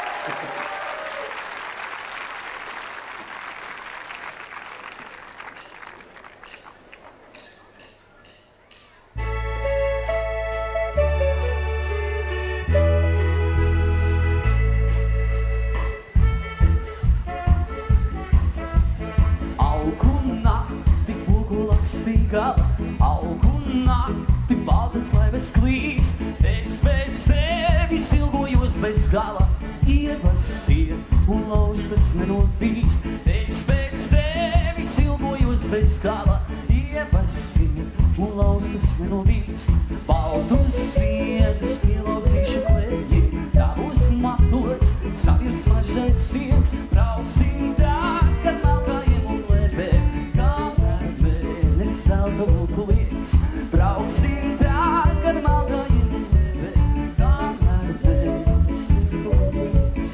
Augu nakti pogulakstīgā, augu nakti baltas laives klīst, es pēc tevis ilgojos bez gala, ievas ir un laustas nenovīst, es pēc tevis ilgojos bez gala, ievas ir un laustas nenovīst. Baltus ziedus pielauzīšu klēji, tavus matos, savirs mažēt sirds, brauksim tā, kad melkājiem un lēpē, kamēr mēnes zelta lūku liekas. Brauksim tā, kad melkājiem un lēpē, kamēr mēnes zelta liekas.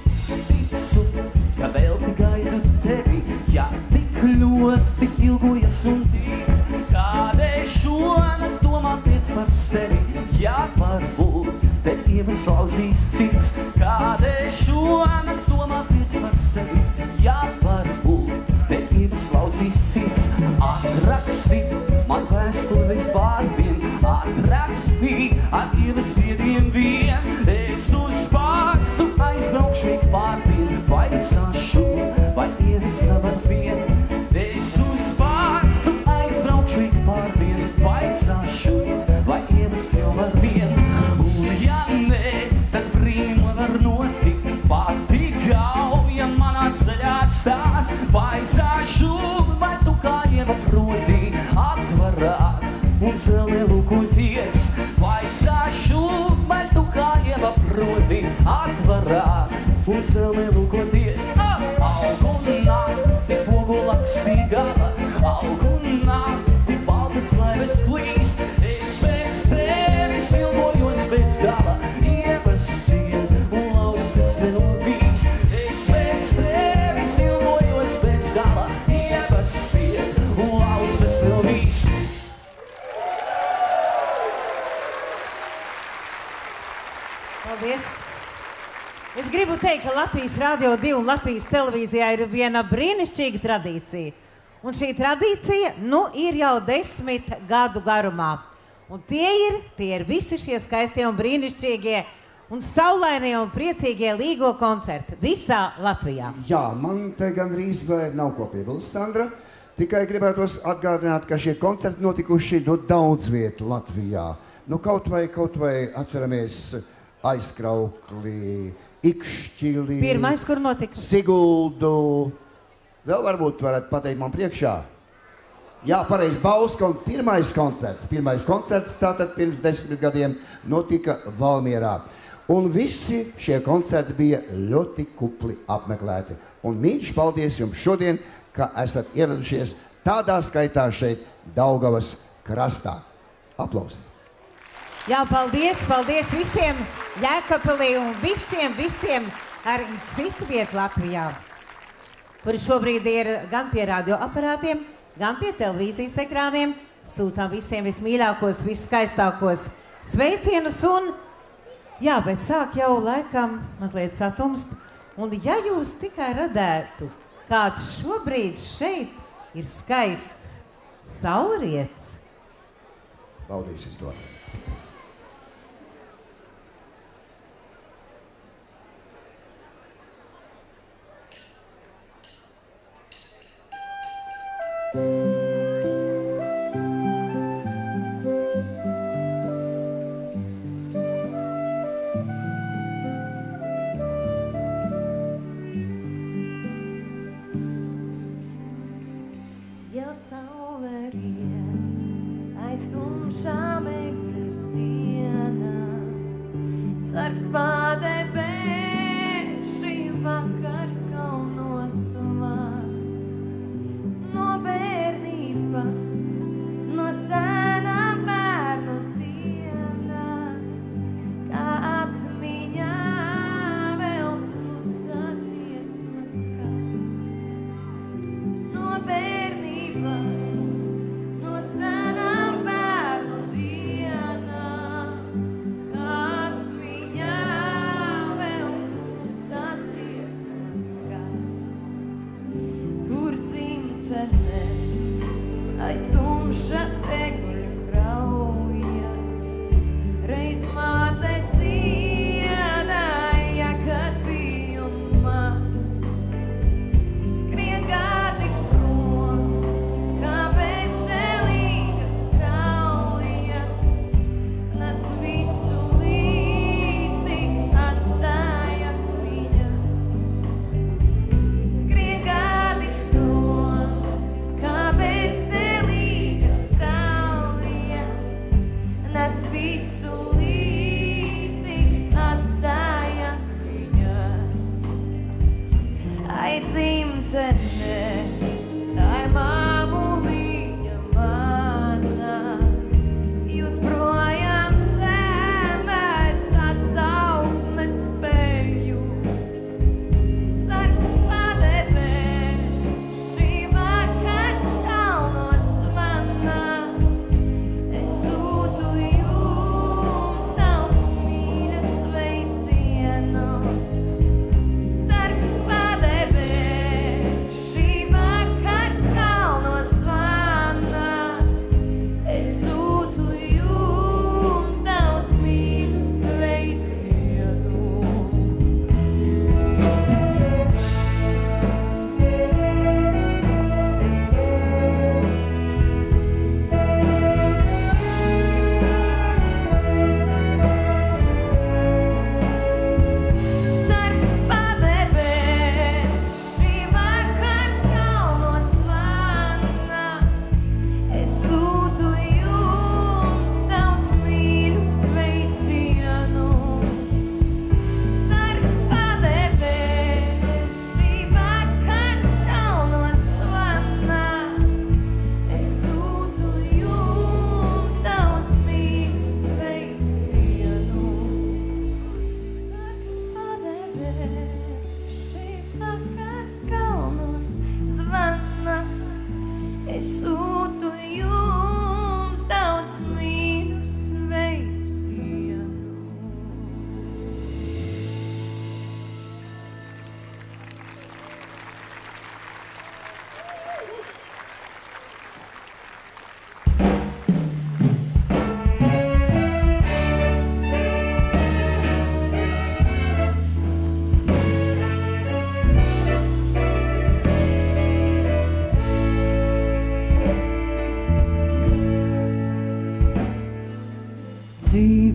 Ticu, ka vēl tik gaidu tevi, ja tik ļoti ilgojas un tic, kādēļ šonakt domāt tiec par sevi, ja varbūt te ievislauzīs cits. Kādēļ šonakt domāt tiec par sevi, ja varbūt te ievislauzīs cits. Atraksti man vēstuli bez vārdiem, atraksti ar ievas iediem vien, es uz pārstu aizbraukšu ik pārdien, vaicāšu, vai ievis nav ar vien. Es uz pārstu aizbraukšu ik pārdien, vaicāšu, vai ievis jau ar vien. Un ja nē, tad brīnuma var notikt, pati gauja manā ceļā stās, vaicāšu, vai tu kā ieva proti atvarāt un celē lūkoties. Vaicāšu, vai tu kā ieva proti atvarāt un celē lūkoties. Augu nakti pogulakstīgā, augu nakti Latvijas! Paldies! Es gribu teikt, ka Latvijas Rādio 2 un Latvijas televīzijā ir viena brīnišķīga tradīcija. Un šī tradīcija, ir jau 10 gadu garumā. Un tie ir visi šie skaistie un brīnišķīgie un saulainie un priecīgie līgo koncerti visā Latvijā. Jā, man te gandrīz vēl nav ko piebilst, Sandra. Tikai gribētos atgādināt, ka šie koncerti notikuši daudz vietu Latvijā. Kaut vai atceramies Aizkraukli, Ikšķili, Pirmais, kur notika? Siguldu. Vēl varbūt varētu pateikt man priekšā. Jā, pareizi, Bauska un pirmais koncerts. Pirmais koncerts tātad pirms 10 gadiem notika Valmierā. Un visi šie koncerti bija ļoti kupli apmeklēti. Un mīļš paldies jums šodien, ka esat ieradušies tādā skaitā šeit Daugavas krastā. Aplausi! Jā, paldies visiem Jēkabpilī un visiem arī citu vietu Latvijā, kuri šobrīd ir gan pie radioaparātiem, gan pie televīzijas ekrāniem. Sūtām visiem vismīļākos, visskaistākos sveicienus un, jā, bet sāk jau laikam mazliet satumst. Un ja jūs tikai redzētu, kāds šobrīd šeit ir skaists saulriets. Baudīsim to. Jau saule riet aiz tumšām egļu sienām, sargs pādebēs šī vakars kalnos var. No bērnības, no sena bērnu dienā, kā atmiņā vēl klusa dziesmas skan. No bērnības, no sena bērnu dienā, kā atmiņā vēl klusa dziesmas skan. Tur dzimtenē aiz tumšas egļu kraujas, reiz māte dziedāja, kad biju mazs. Skrien gadi prom, kā bezdelīgas straujas, nes visu līdzi atstāja atmiņas. Skrien gadi prom, kā bezdelīgas straujas,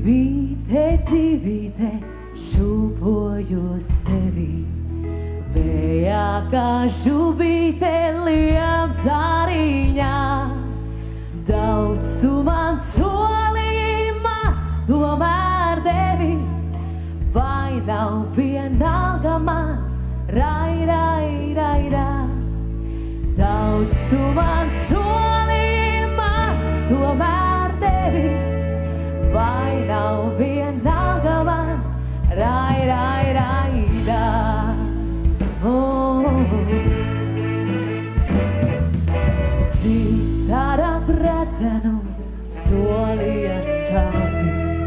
Dzīvīte, dzīvīte, šūpojos tevī. Vējā kā žubīte liam zariņā. Daudz tu man solīji, maz tomēr devi. Vai nav vienalga man, rai, rai, rai, rai. Daudz tu man solīji, maz tomēr devi. Vai nav vienalga man, rai, rai, rai, rai. Citāra bredzenu solīja savi.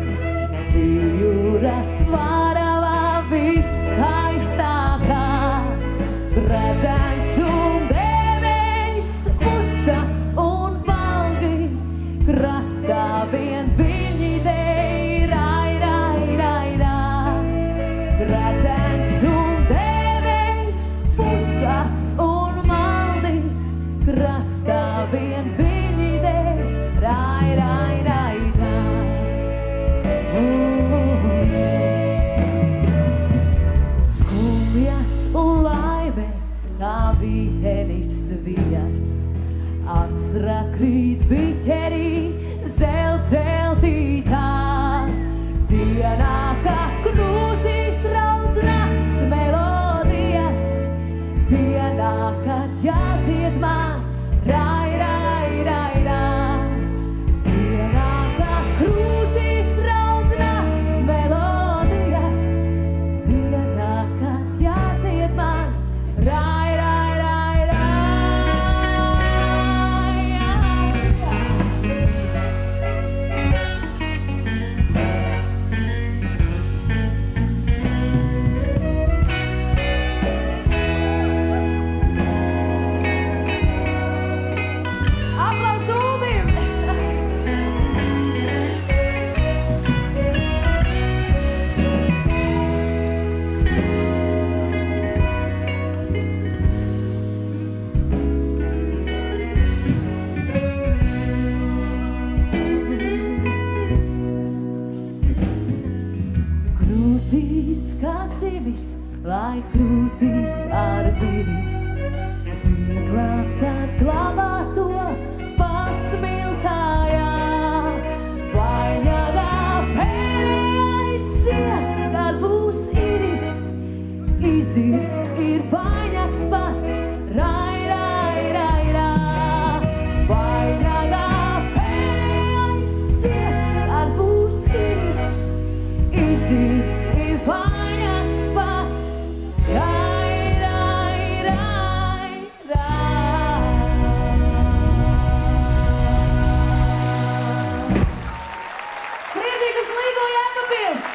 Jūras varavā viskaistākā, bredzens un devējs, utas un valgi, krastā vien viņi dēj, rai, rai, rai, rai. Bredzens un devējs, utas un valgi, krastā vien viņi dēj, rai, rai, rai, rai. Skumjas un laime, kā vītenis vijas, asra krīt biķerī, zeltītā. Dienā, kā krūtīs raud nakts melodijas, dienā, kad jādzied man, rai, rai, rai, rai. Dienā, kā krūtīs raud nakts melodijas, dienā, kad jādzied man, rai, rai, rai, rai. Aplaus Uldim! Krūtīs kā zivis, lai krūtīs ar viris. Vieglāk tad glabāt to pats miltājā. Vainagā pēdējais zieds, kad būs iris. Izirs ir vainags pats, rai, rai, rai, rai. Vainagā pēdējais zieds, kad būs iris. Izirs ir vainags pats, rai, rai, rai, rai. Priecīgas Līgo Jēkabpils!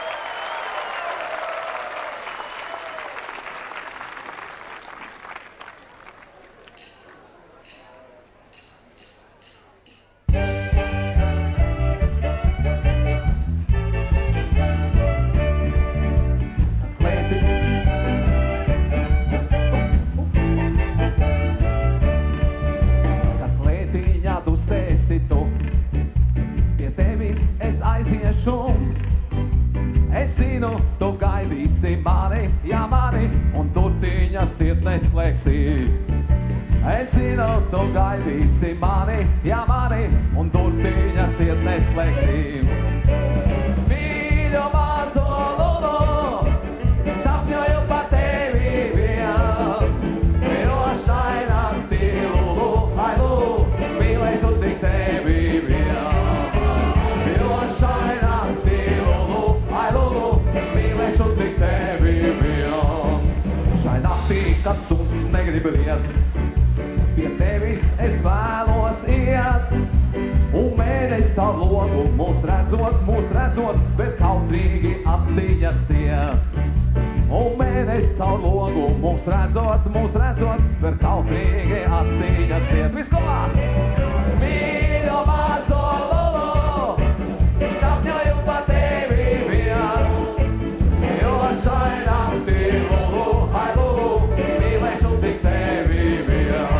Kad klētiņā tu sēsi tu, pie tevis es aiziešu. Es zinu, tu gaidīsi mani, jā mani, un turtiņas ciet neslēgsi. Es zinu, tu gaidīsi mani, jā mani, un turtiņas ciet neslēgsi. Mīļo mazo lulu, sapņoju par tevi vien. Milošai naktī lulu, ai lulu, mīlēšu tik tevi vien. Milošai naktī lulu, ai lulu, mīlēšu tik tevi vien. Šai naktī, kad suns negrib riet, pie tevis es vēlos iet. Un mēnesis caur logu mūs redzot, bet kautrīgi atstiņas ciet. Un mēnesis caur logu mūs redzot, bet kautrīgi atstiņas ciet. Viss kopā! Mīļo mazo lulu, sapņoju par tevi vien. Milošai naktī lulu, ai lulu, mīlēšu tik tevi vien.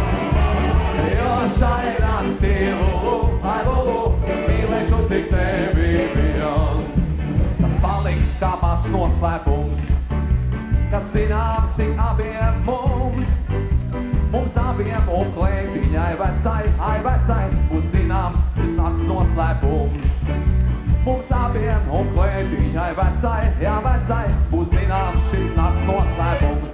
Milošai naktī lulu, ai lulu, mīlēšu tik tevi vien. un klētiņai vecai, jā vecai, būs zināms šis nakts noslēpums.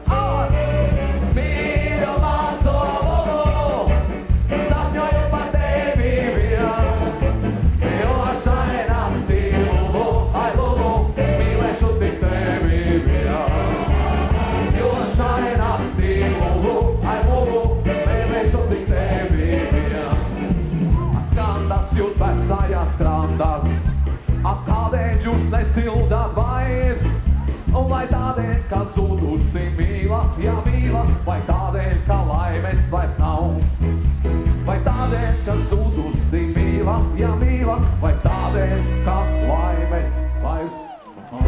Mīļo mazo Lulu, sapņoju par tevi vien, jo šai naktī Lulu, ai Lulu, mīlēšu tik tevi vien. Jo šai naktī Lulu, ai Lulu, mīlēšu tik tevi vien. Skrandas jūs vecājās skrandas, kādēļ jūs nesildāt vairs? Vai tādēļ, ka zudusi mīla, jā mīla, vai tādēļ, ka laimes vairs nav? Vai tādēļ, ka zudusi mīla, jā mīla, vai tādēļ, ka laimes vairs nav?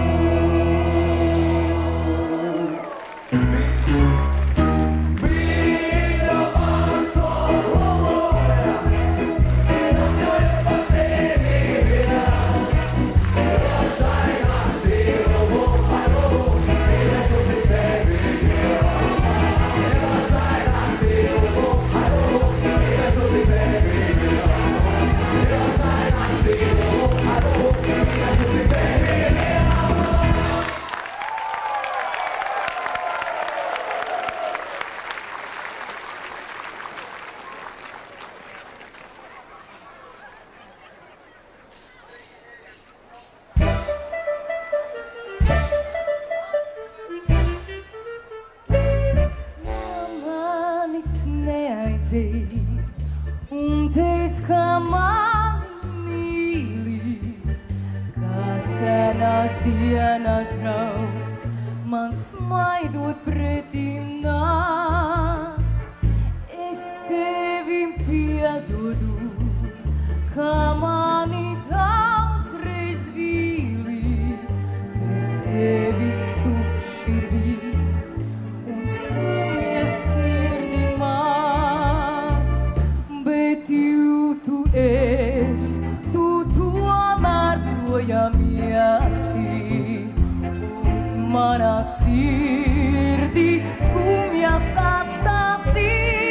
Un teic, ka mani mīli, kā senās dienas draugs, man smaidot pretim nāc. Es tevi piedodu, kā mani daudz reiz vīli, es tevi stukši ir vis un skumjas sirdi māc. Bet jūtu es, tu tomēr projām iesi, un manā sirdī skumjas atstāsi.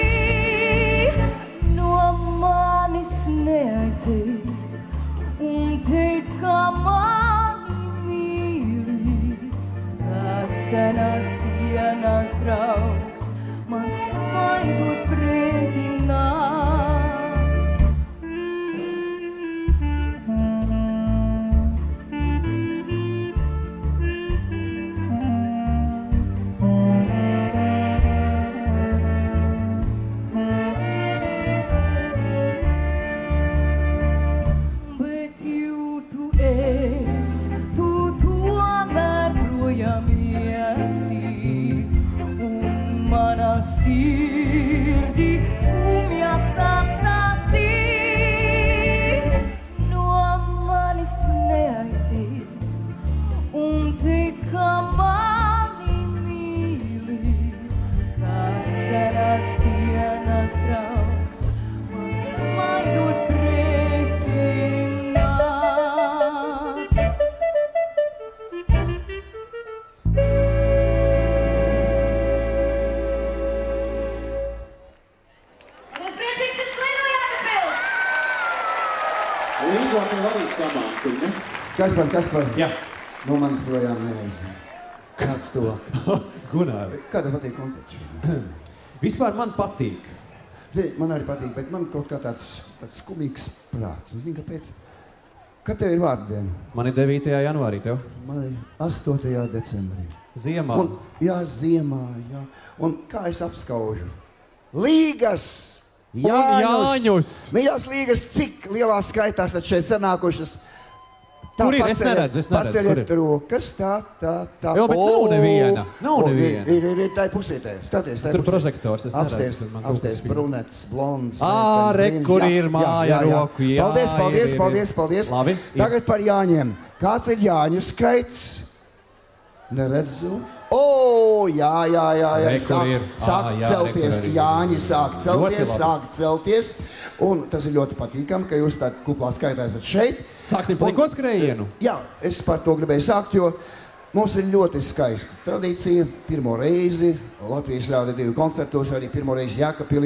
No manis neaizej, un teic, ka mani mīli, kā senās dienas draugs, man smaidot pretim nāc. Bet jūtu es, tu tomēr projām iesi, un manā sirdī skumjas atstāsi. No manis neaizej, un teic, ka mani mīli, kā senās dienas draugs, man smaidot pretim nāc. Es priecīgs jums lido Jākapils! Līgo tev arī samākti, ne? Kaspar, Jā. no manis projām neaizej. Kāds to? Gunāri. Kā tev patīk koncerts? Vispār man patīk. Zini, man arī patīk, bet man kaut kā tāds skumīgs prāts. Un zini, kāpēc? Kad tev ir vārdiena? Man ir 9. janvārī tev. Man ir 8. decembrī. Ziemā. Un, jā, ziemā, jā. Un kā es apskaužu? Līgas! Jāņus! Mīļās līgas, cik lielā skaitā tad šeit sanākušas? Kur ir? Es neredzu. Paceļiet rokas, tā. Jo, bet nav neviena. Nav neviena. Ir tā pusītē. Skaties, tā Tur prožektors, es neredzu. Apsties, brunets, blonds. Re, kur ir māja roku. Jā, paldies. Labi. Tagad par Jāņiem. Kāds ir Jāņu skaits? Neredzu. Jā. Sāk celties, Jāņi sāk celties. Un tas ir ļoti patīkami, ka jūs tā kuplā skaitā esat šeit. Sāksim pliko skrējienu. Jā, es par to gribēju sākt, jo mums ir ļoti skaista tradīcija. Pirmo reizi Latvijas Rādio 2 koncertos, arī pirmo reizi Jākapilī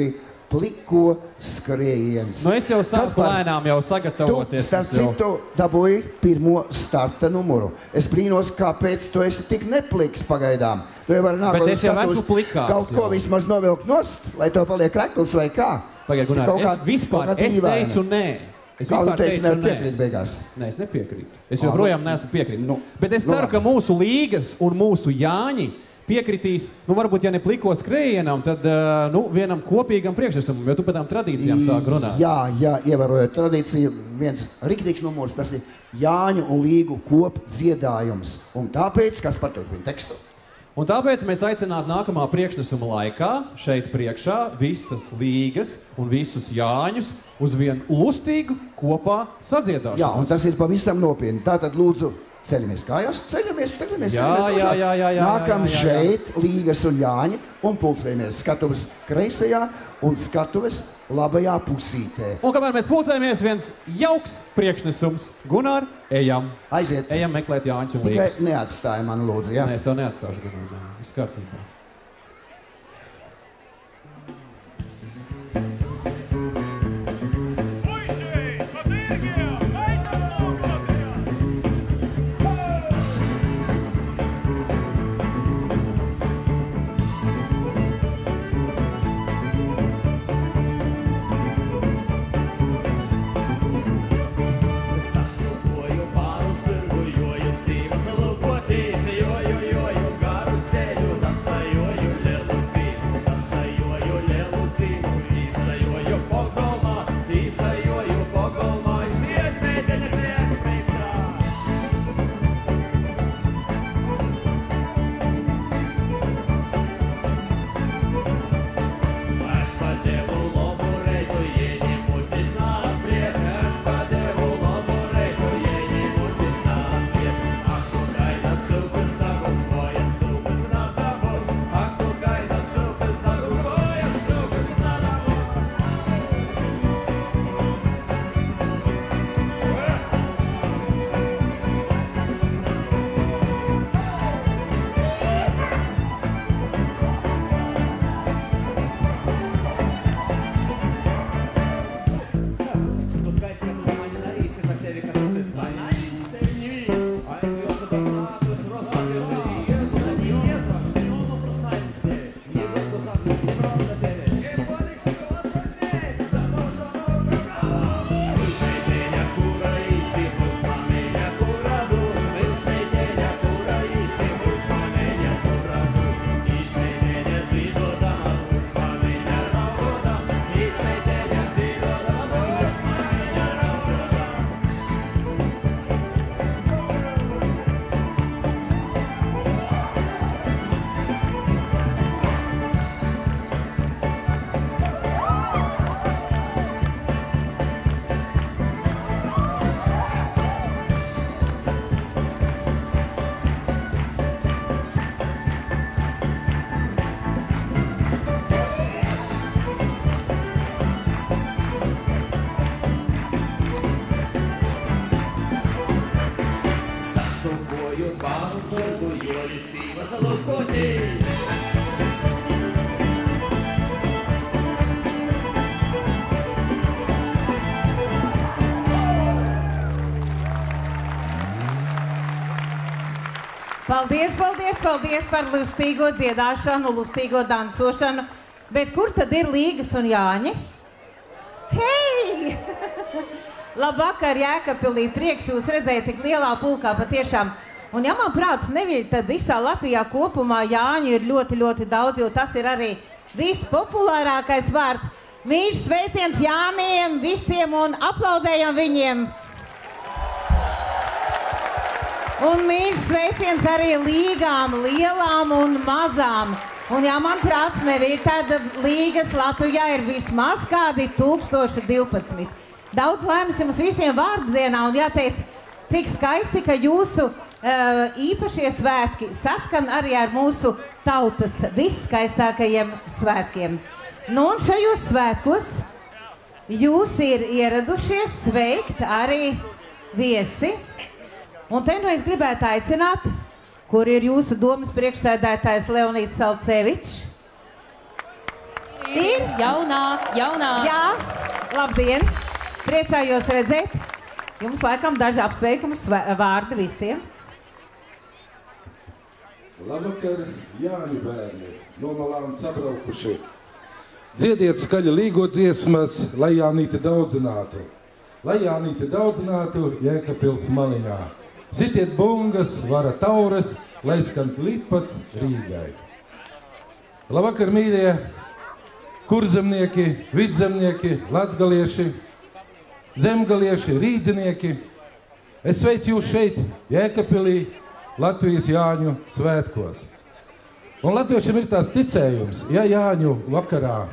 pliko skrējiens. Nu, es jau sāku lēnām jau sagatavoties. Tu, starp citu, dabūji pirmo starta numuru. Es brīnos, kāpēc tu esi tik nepliks pagaidām. Tu jau vari nākot Bet es jau esmu plikāks. Kaut ko vismaz novilkt nost, lai to paliek rekls vai kā. Pagaid, Gunār, es teicu nē. Es vispār teicu nē. Beigās. Nē, es nepiekrītu. Es joprojām neesmu piekrītis. Bet es ceru, ka mūsu līgas un mūsu Jāņi piekritīs, varbūt, ja ne pliko skrējienam, tad vienam kopīgam priekšnesumam, jo tu par tām tradīcijām sāk runāt. Jā, ievērojot tradīciju, viens riktīgs numurs, tas ir Jāņu un līgu kopdziedājums. Un tāpēc, kas paturpina tekstu? Un tāpēc mēs aicinātu nākamā priekšnesuma laikā šeit priekšā visas līgas un visus Jāņus uz vienu lustīgu kopā sadziedāšanu. Jā, un tas ir pavisam nopietni. Tātad lūdzu, ceļamies kājās, ceļamies. Jā. Nākam šeit līgas un Jāņi un pulcējamies skatuves kreisajā un skatuves labajā pusītē. Un kamēr mēs pulcējamies, viens jauks priekšnesums. Gunār, ejam. Aiziet. Ejam meklēt Jāņus un līgas. Tikai neatstāja mani lūdzu, jā? Nē, es tev neatstāšu, Gunār. Viss kārtībā. Paldies par lustīgo dziedāšanu, lustīgo dancošanu. Bet kur tad ir līgas un Jāņi? Hei! Labvakar, Jēkabpilī, prieks jūs redzēt tik lielā pulkā patiešām. Un ja man prāts nebija, tad visā Latvijā kopumā Jāņu ir ļoti daudz, jo tas ir arī vispopulārākais vārds. Mīļš sveiciens Jāniem visiem un aplaudējam viņiem! Un mīļš sveiciens arī līgām, lielām un mazām. Un ja man prāts nebija, tad līgas Latvijā ir vismaz kādi 1012. Daudz laimes jums visiem vārdienā un jāteic, cik skaisti, ka jūsu īpašie svētki saskan arī ar mūsu tautas visskaistākajiem svētkiem. Nu un šajos svētkos jūs ir ieradušies sveikt arī viesi. Un te nu es gribētu aicināt, kur ir jūsu domas priekšsēdētājs Leonīds Salcevičs. Ir? Jaunāk. Jā, labdien. Priecājos redzēt. Jums laikam daži apsveikums vārdi visiem. Labvakar, Jāņu bērni, nomalām sabraukuši. Dziediet skaļi līgo dziesmas, lai Jānīti daudzinātu. Lai Jānīti daudzinātu Jēkabpils maliņā. Sitiet bungas, vara tauras, lai skan līdpats Rīgai. Labvakar, mīļie kurzemnieki, vidzemnieki, latgalieši, zemgalieši, rīdzinieki. Es sveicu jūs šeit, Jēkabpilī, Latvijas Jāņu svētkos. Un latviešiem ir tās ticējums, ja Jāņu vakarā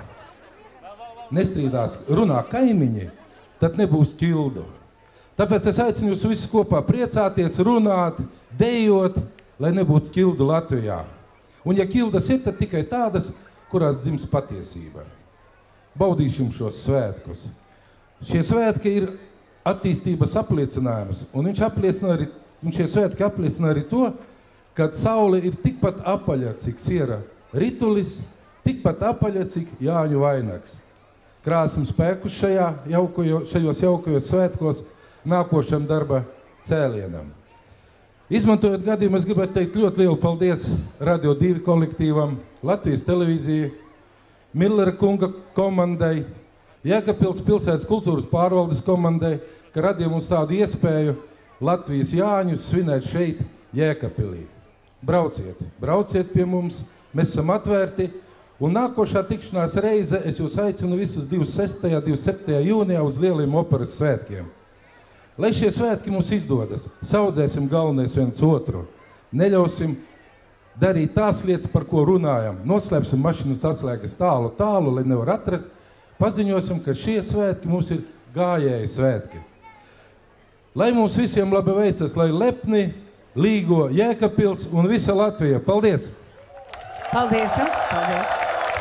nestrīdās runā kaimiņi, tad nebūs ķildu. Tāpēc es aicinu jūs visus kopā priecāties, runāt, dejot, lai nebūtu ķildu Latvijā. Un ja ķildas ir, tad tikai tādas, kurās dzims patiesība. Baudīšim šos svētkus. Šie svētki ir attīstības apliecinājums, un šie svētki apliecina arī to, kad saule ir tikpat apaļa, cik siera ritulis, tikpat apaļa, cik Jāņu vainags. Krāsim spēkus šajos jaukajos svētkos nākošam darba cēlienam. Izmantojot gadījumu, es gribētu teikt ļoti lielu paldies Radio 2 kolektīvam, Latvijas televīzijai, Millera kunga komandai, Jēkabpils pilsētas kultūras pārvaldes komandai, ka radīja mums tādu iespēju Latvijas Jāņus svinēt šeit, Jēkabpilī. Brauciet pie mums, mēs esam atvērti, un nākošā tikšanās reize es jūs aicinu visus 26. 27. jūnijā uz lieliem operas svētkiem. Lai šie svētki mums izdodas, saudzēsim galvenais viens otru, neļausim darīt tās lietas, par ko runājam, noslēpsim mašīnas atslēgas tālu, lai nevar atrast, paziņosim, ka šie svētki mums ir gājēji svētki. Lai mums visiem labi veicas, lai lepni, līgo Jēkabpils un visa Latvija. Paldies! Paldies jums! Paldies!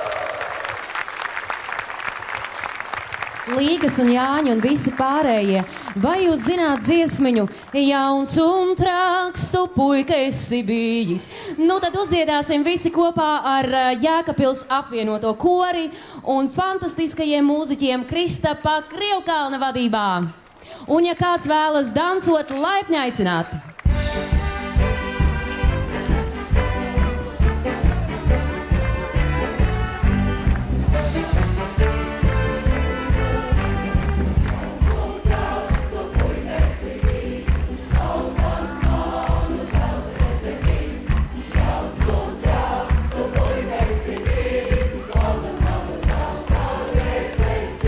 Līgas un Jāņi un visi pārējie. Vai jūs zināt dziesmiņu? Jauns un traks, tu puika esi bijis. Nu tad uzdziedāsim visi kopā ar Jēkabpils apvienoto kori un fantastiskajiem mūziķiem Kristapa Krievkalna vadībā. Un ja kāds vēlas dansot, laipni aicināti.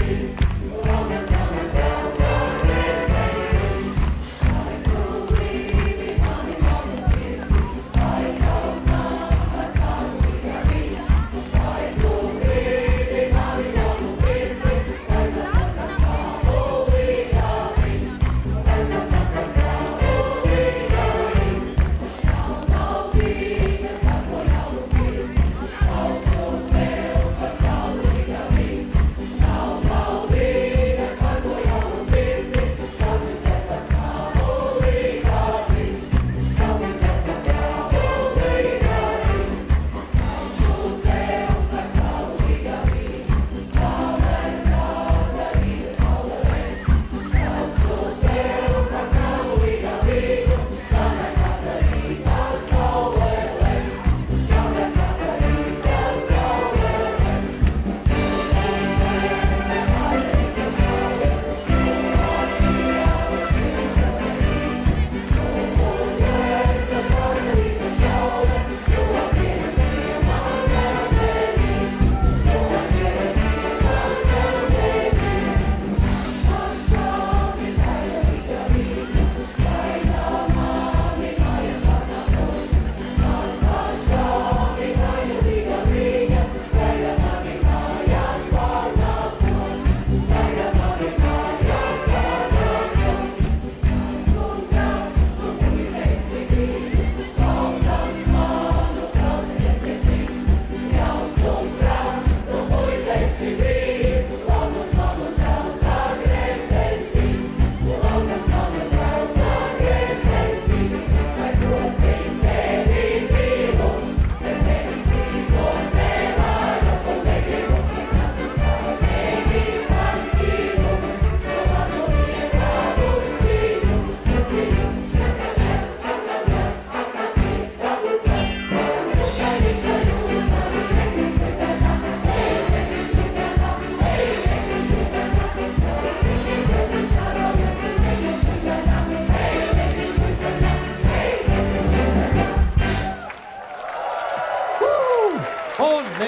We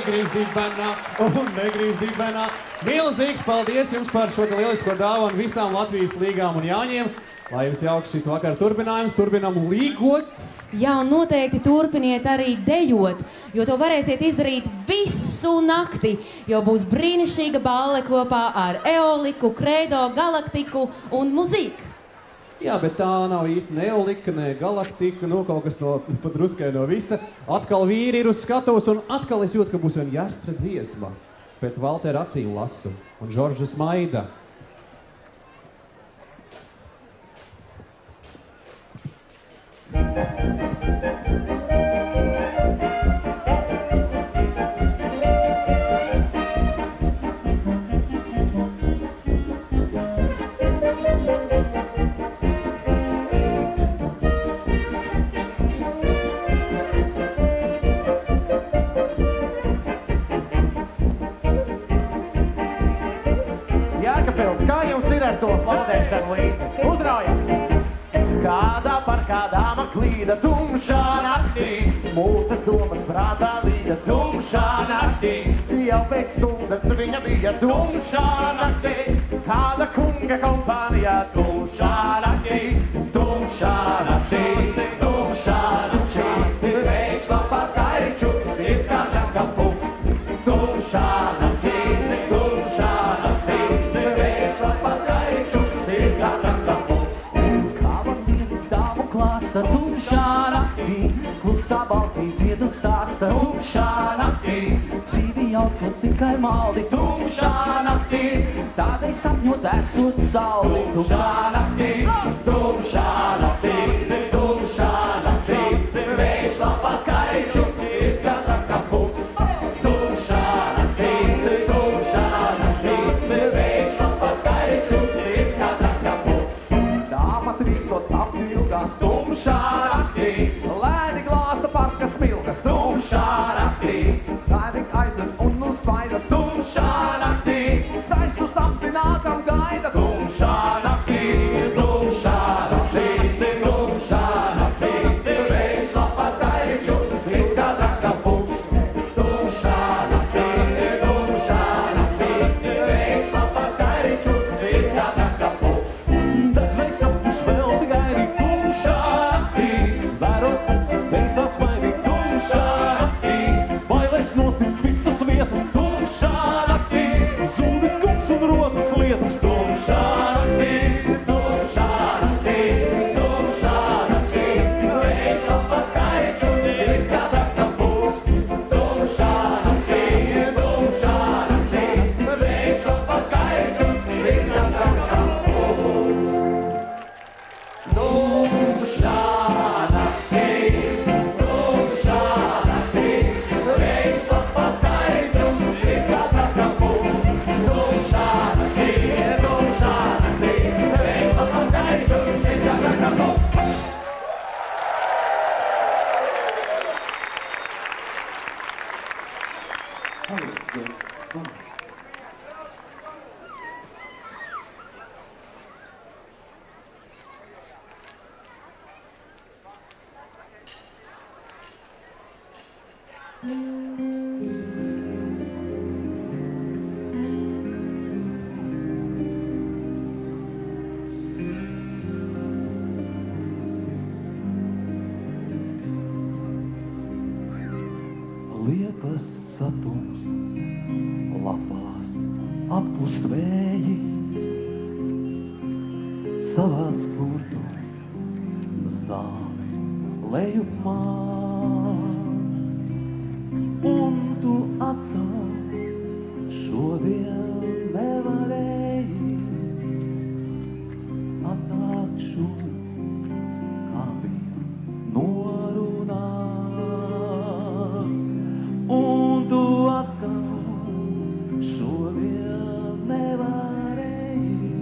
negrīz dibenā, un negrīz dibenā. Milzīgs paldies jums par šo lielisko dāvanu visām Latvijas līgām un Jāņiem. Lai jums jauks šis vakar turpinājums, turpinam līgot. Jā, un noteikti turpiniet arī dejot, jo to varēsiet izdarīt visu nakti, jo būs brīnišķīga balle kopā ar Eoliku, Kredo, Galaktiku un Muzīku. Jā, bet tā nav īsti ne Eolika, ne Galaktika, nu kaut kas no pat druskai no visa. Atkal vīri ir uz skatuves, un atkal es jūtu, ka būs vien Jastra dziesma. Pēc Valtera acīm lasu un Žorža Smaida. Jēkabpils, kā jums ir ar to valdēšanu līdzi? Uzraujam! Kādā par kādām klīda tumšā naktī, mūsas domas prātā līda tumšā naktī. Jau pēc stundas viņa bija tumšā naktī, kāda kunga kompānijā tumšā naktī, tumšā naktī, tumšā naktī. Vējš lapā skaidričuks, sirds kā tranka puks, tumšā naktī, tumšā naktī. Vējš lapā skaidričuks, sirds kā tranka puks. Klāsta tumšā naktī, klusā balcī dzied un stāsta tumšā naktī. Dzīvi jauc un tikai maldi tumšā naktī, tādai sapņot esot sauli tumšā naktī, tumšā naktī, tumšā naktī. Vējš lapā skaidričuks, sirds kā tranka puks, tumšā naktī, tumšā naktī. Vējš lapā skaidričuks, sirds kā tranka puks. Dāma trīkstot sapņu ilgās tumšā naktī, lēni glāsta parka smilgas tumšā naktī. Lēni aizver un nu svaida tumšā naktī, staistu sapni nākam gaida tumšā naktī, tumšā naktī, tumšā naktī. Vējš lapā skaidričuks, sirds kā tranka puks, tumšā naktī, tumšā naktī. Vējš lapā skaidričuks, sirds kā tranka puks. Dažreiz sapņus vēl gaidi tumšā naktī, vērot acis beidzās maidīt tumšā naktī. Bailes notikt visas vietas tumšā naktī, zūdis kungs un rodas lietas tumšā naktī, tumšā naktī, tumšā naktī. Vējš lapā skaidričuks, sirds kā tranka puks, tumšā naktī, tumšā naktī. Vējš lapā skaidričuks, sirds kā tranka puks. Tumšā naktī, tumšā naktī. Vējš lapā skaidričuks, sirds kā tranka puks, tumšā naktī, tumšā naktī. Vējš lapā skaidričuks, sirds kā tranka puks. Liepas satums lapās apklust vēji, savāds kurtos zāli lejup mās. Un tu atkal šodien nevarēji atnākt šur, kā bija norunāts. Un tu atkal šodien nevarēji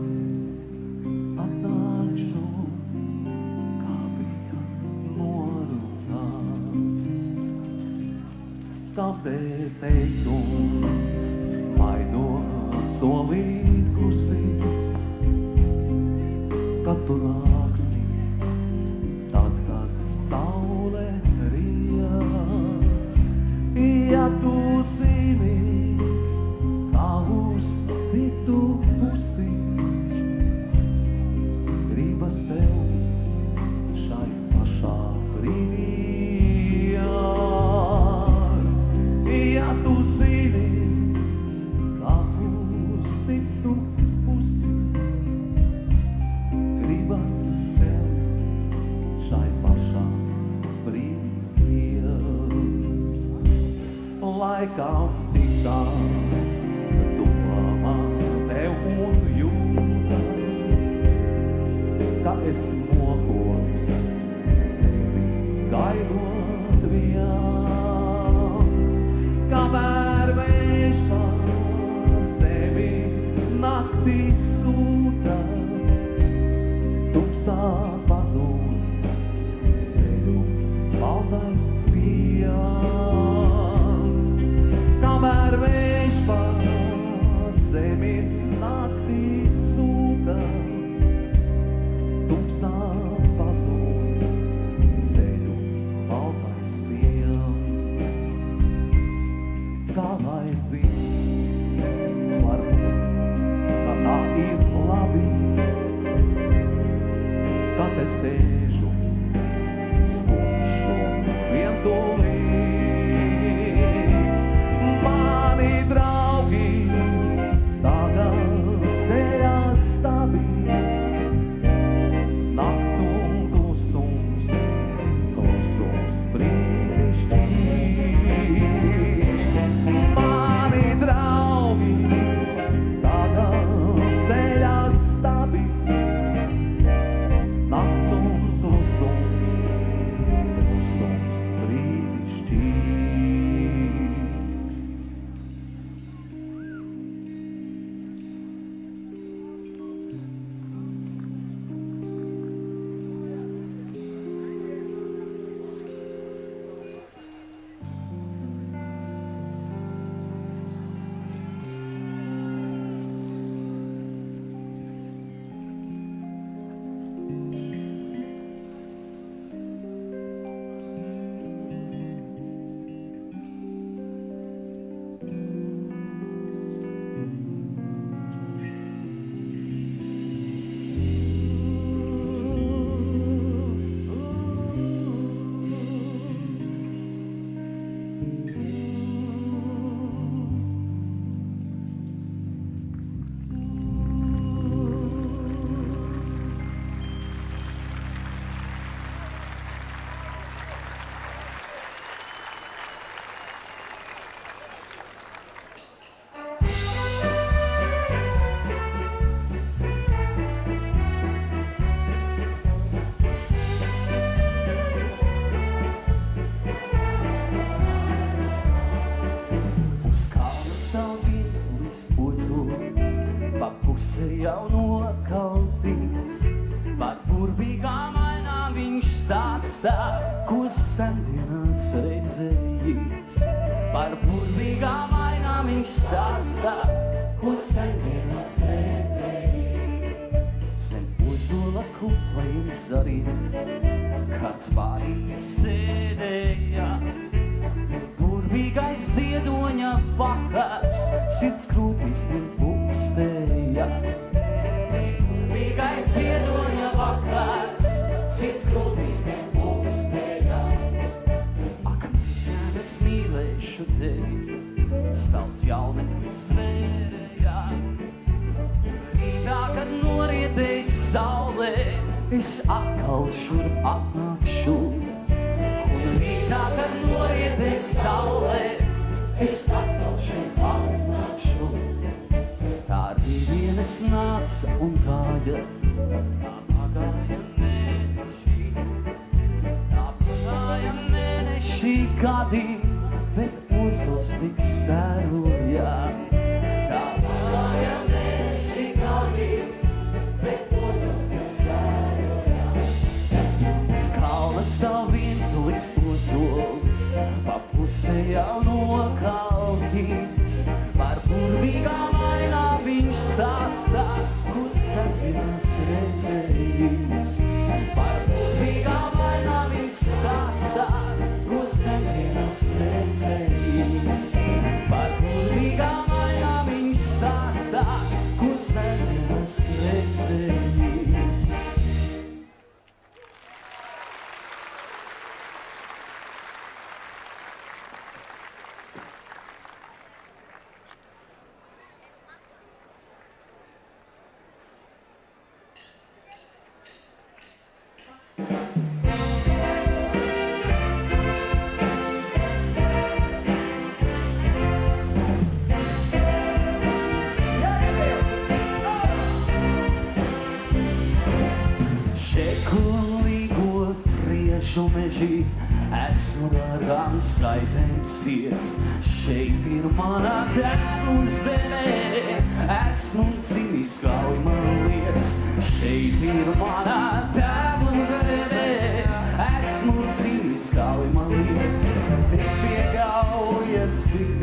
atnākt šur, kā bija norunāts. Tāpēc teikt un smaidot solīt klusi, kad tu nāksi, tad, kad saule rija. Ja tu laikam tik tā, domā tev un jūta, ka es mokos, tevi gaidot viens, kamēr vējš pār zemi naktī sūta, tumsā pazūd ceļu baltais viens, kamēr vējš pār zemi naktī sūta, tumsā pazūd ceļu baltais viens. Kā lai zin, varbūt, ka tā ir labi, kad es sēžu skumjš un vientulīgs. Mani draugi tagad ceļās stabi, nakts un klusums brīnišķīgs. Mani draugi tagad ceļās stabi, nakts un klusums brīnišķīgs. Jau nokaltīts, par burvīgām ainām viņš stāstā, ko sendienās redzējis. Par burvīgām ainām viņš stāstā, ko sendienās redzējis. Zem ozola kuplajiem zariem, kāds pārītis sēdēja. Burvīgais ziedoņa vakars, sirds krūtīs tiem pukstēja. Burvīgais ziedoņa vakars, sirds krūtīs tiem pukstēja. Ak, es mīlēšu tevi, stalts jauneklis zvērēja. Rītā, kad norietēs saulē, es atkal šurp atnākšu. Un rītā, kad norietēs saulē, es atkal šurp atnākšu. Tā rītdienas nāca un gāja, tā pagāja mēneši. Tā pagāja mēneši gadi, bet ozols tik sēroja. Tā pagāja mēneši gadi, bet ozols tik sēroja. Uz kalna stāv vientulis ozols, pa pusē jau nokaltīs. Par burvīgām ainām viņš stāstā, ko sendienās redzējis. Par burvīgām ainām viņš stāstā, ko sendienās redzējis. Par burvīgām ainām viņš stāstā, ko sendienās redzējis. Skolīgo priešu mežī, esmu dārgām saitēm sirds. Šeit ir manā tēvu zemē, esmu dzimis kaujumā lietas. Šeit ir manā tēvu zemē, esmu dzimis kaujumā lietas. Tik piegaujas,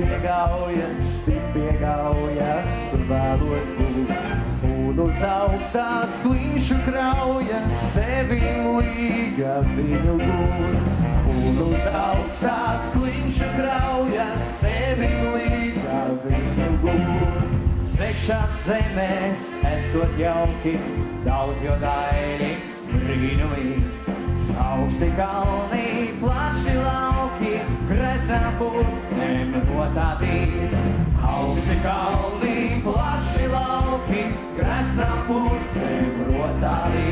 vēlos būt. Un uz augstās klīšu kraujas, sevim līga viņu gūt. Un uz augstās klīšu kraujas, sevim līga viņu gūt. Svešās zemēs esot jauki, daudz jo daini, brīnumi. Augsti kalni, plaši lauki, greznām putnēm rotātī. Augsti kalni, plaši lauki, greznām putnēm rotātī.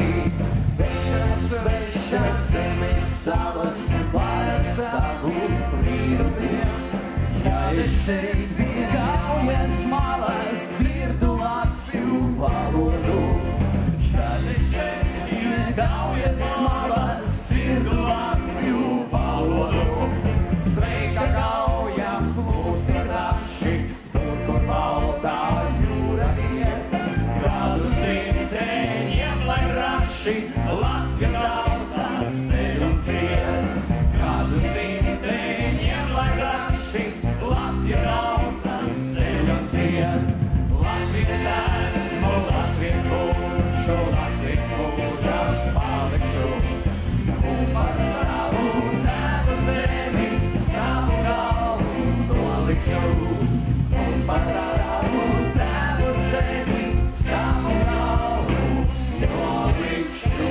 Svešas zemes salas, pār savu brīnumiem. Ja es šeit biju kaujas malas, dzirdu Latviju valodu. Ja es šeit biju kaujas malas, dzirdu Latviju valodu. Sveika kauja, klusi kraši, tur, kur baltā jūra iet. Kādu simteņiem, lai raši, Latvija tauta sev un ciet. Kādu simteņiem, lai raši, Latvija tauta sev un ciet. Latvija esmu, Latvija būšu, Latvija mūžā palikšu. Un par savu tēvu zemi, savu galvu nolikšu. Un par savu tēvu zemi, savu galvu nolikšu.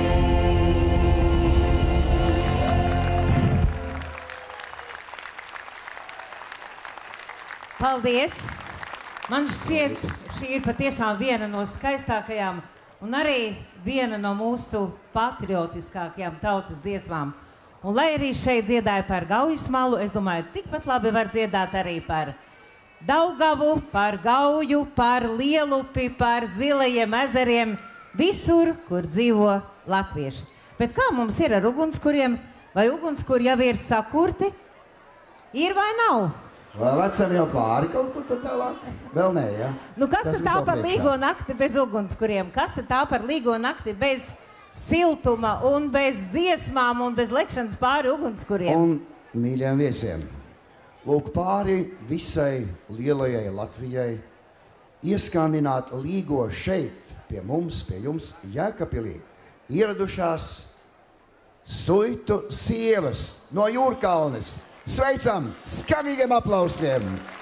Paldies! Man šķiet, šī ir patiešām viena no skaistākajām un arī viena no mūsu patriotiskākajām tautas dziesmām. Un lai arī šeit dziedāja par Gaujas malu, es domāju, tikpat labi var dziedāt arī par Daugavu, par Gauju, par Lielupi, par Zilajiem ezeriem, visur, kur dzīvo latvieši. Bet kā mums ir ar ugunskuriem? Vai ugunskuri jau ir sakurti? Ir vai nav? Vai lecam jau pāri kaut kur tur tālāk? Vēl nē, ja? Nu, kas tad tā par līgo nakti bez ugunskuriem? Kas tad tā par līgo nakti bez siltuma un bez dziesmām un bez lekšanas pāri ugunskuriem? Un mīļiem viesiem, lūk pāri visai lielajai Latvijai ieskandināt līgo šeit, pie mums, pie jums Jēkabpilī, ieradušās suitu sievas no Jūrkalnes. Sveicam skanīgiem aplausiem!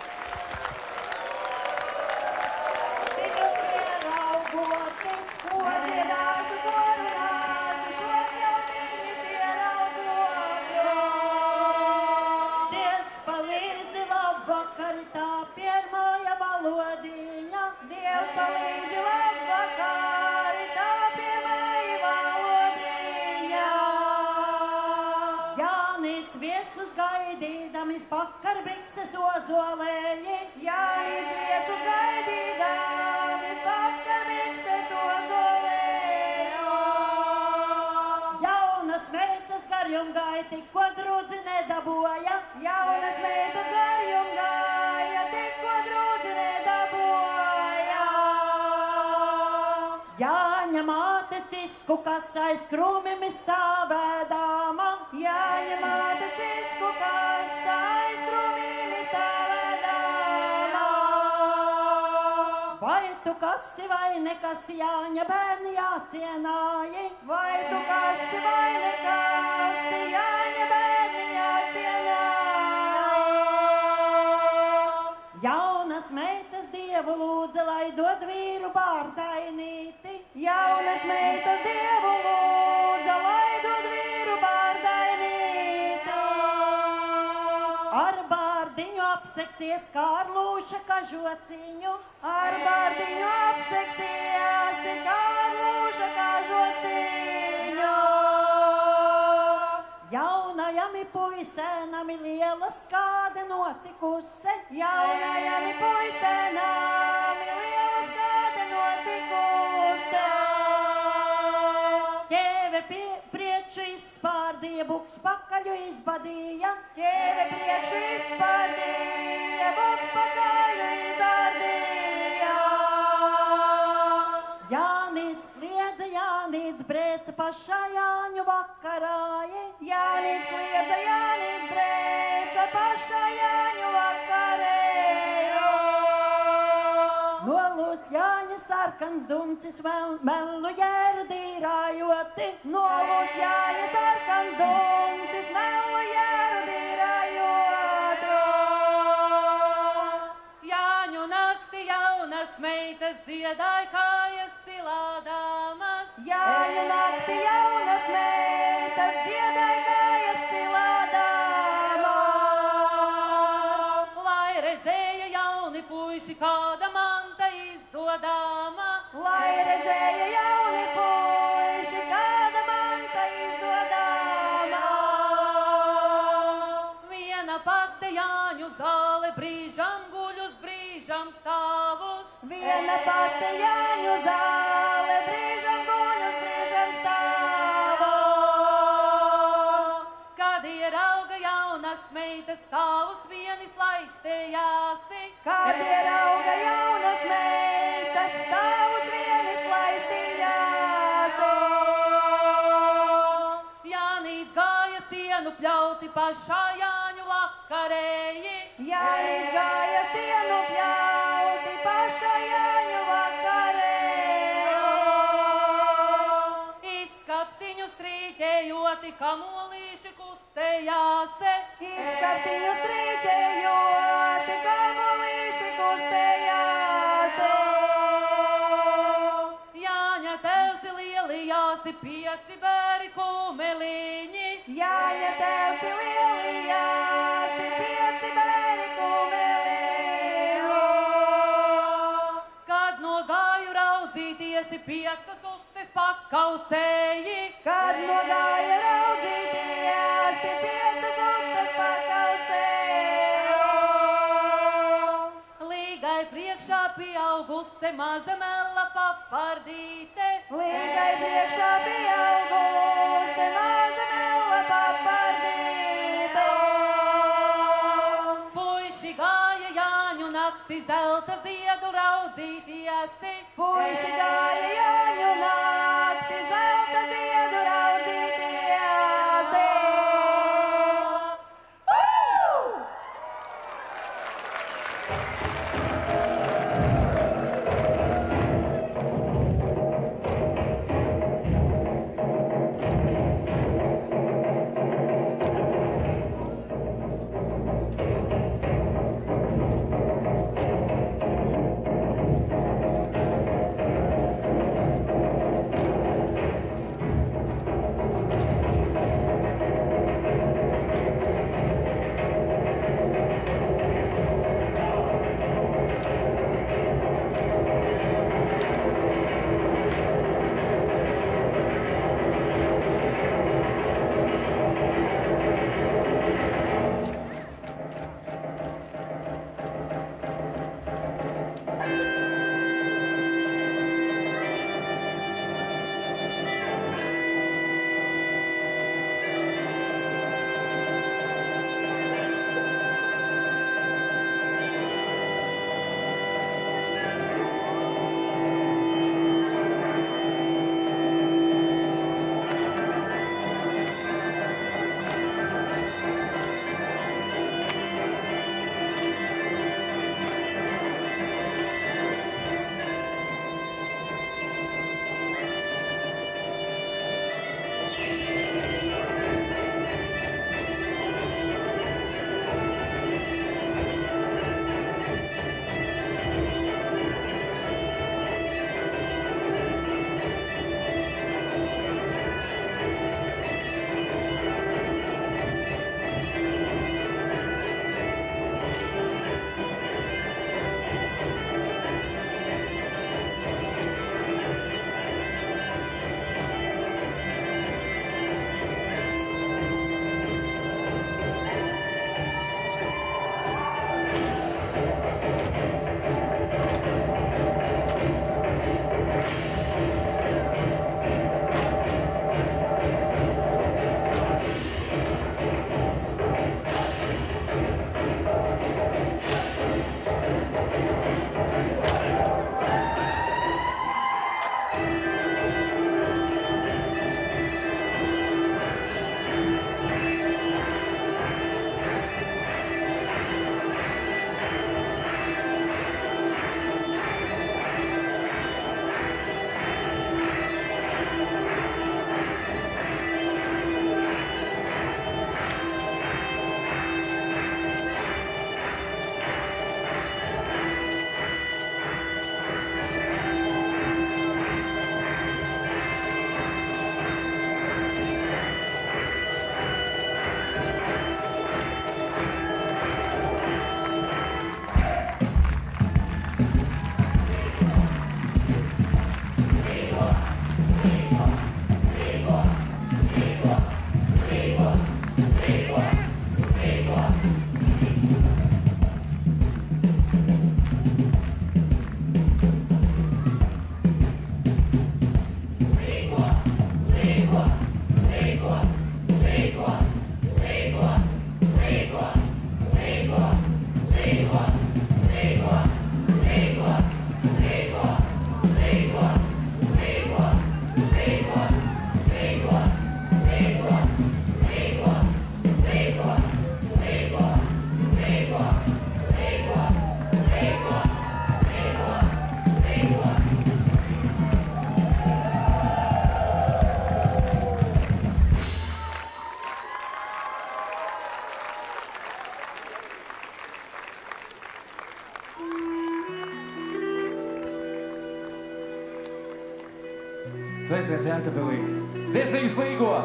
Dievs palīdzi labvakar, tā pirmāja valodiņa. Dievs palīdzi labvakar, tā pirmāja valodiņa. Jānīc viesus gaidīdamis pakar bikses ozolēji. Jānīc viesus gaidīdamis pakar bikses ozolēji. Jaunas meitas garjum gāja, tikko drudzi nedaboja. Jaunas meitas garjum gāja, tikko drudzi nedaboja. Jāņa māte cisku, kas aiz krūmim stāvēdama. Jāņa māte cisku, kas aiz krūmim stāvēdama. Vai tu kasi vai nekasi, Jāņa bērni jācienāji? Vai tu kasi vai nekasi, Jāņa bērni jācienāji? Jaunas meitas Dievu lūdza, lai dod vīru bārdainīti. Jaunas meitas Dievu lūdza, lai dod vīru bārdainīti. Ar bārdiņu apseksies kā ar lūša kažociņu. Ar bārdiņu apseksies kā ar lūša kažociņu. Jaunajam puisēnam liela skāde notikusi. Jaunajam puisēnam liela skāde notikusi. Ķēve buks pakaļu izbadīja. Ķēve priekšu izbadīja, buks pakaļu izbadīja. Jānīts kliedza, Jānīts brēca pašā Jāņu vakarāji. Jānīts kliedza, Jānīts brēca pašā Jāņu vakarējo. Nolūs Jāņa sarkans dumcis melnu jērdi rājoti. Nolūs Jāņa sarkans dumcis melnu jērdi rājoti. Jāņu nakti jaunas meitas dziedāja kājas cilādāmas. Jāņu nakti jaunas meitas dziedāja kājas cilādāmas. Lai redzēja jauni puiši, kāda manta izdodāma. Lai redzēja jauni puiši, kāda manta izdodāma. Viena pati Jāņu zāle brīžam guļus, brīžam stāvus. Viena pati Jāņu zāle brīžam guļus, brīžam stāvus. Kad ierauga jaunas meitas stāvus, vienis laistējāsi. Kad ierauga jaunas meitas stāvus, vienis laistījāsi. Jānīts gāja sienu pļauti pašā Jāņu vakarēji. Jānīts gāja sienu pļauti pašā Jāņu vakarēji. Izskaptiņu strīķējoti, kamolīši kustējāsi. Izskaptiņu strīķējoti, kamolīši kustējāsi. Jāņa tevsi lielījāsi, 5 bēri kumeliņi. Jāņa tevsi lielījāsi, 5 bēri kumeliņi. Kad nogāju raudzīties, 5 utes pakausēji. Kad nogāja raudzīties, 5 utes pakausēji. Līgai priekšā pieaugusi maza mella papardīte. Līgai priekšā pieaugusi maza mella papardīte. Puiši gāja Jāņu nakti zelta ziedu raudzīties. Puiši gāja Jāņu nakti zelta ziedu raudzīties. sveiciens Jēkabpilī. Priecīgus Līgo!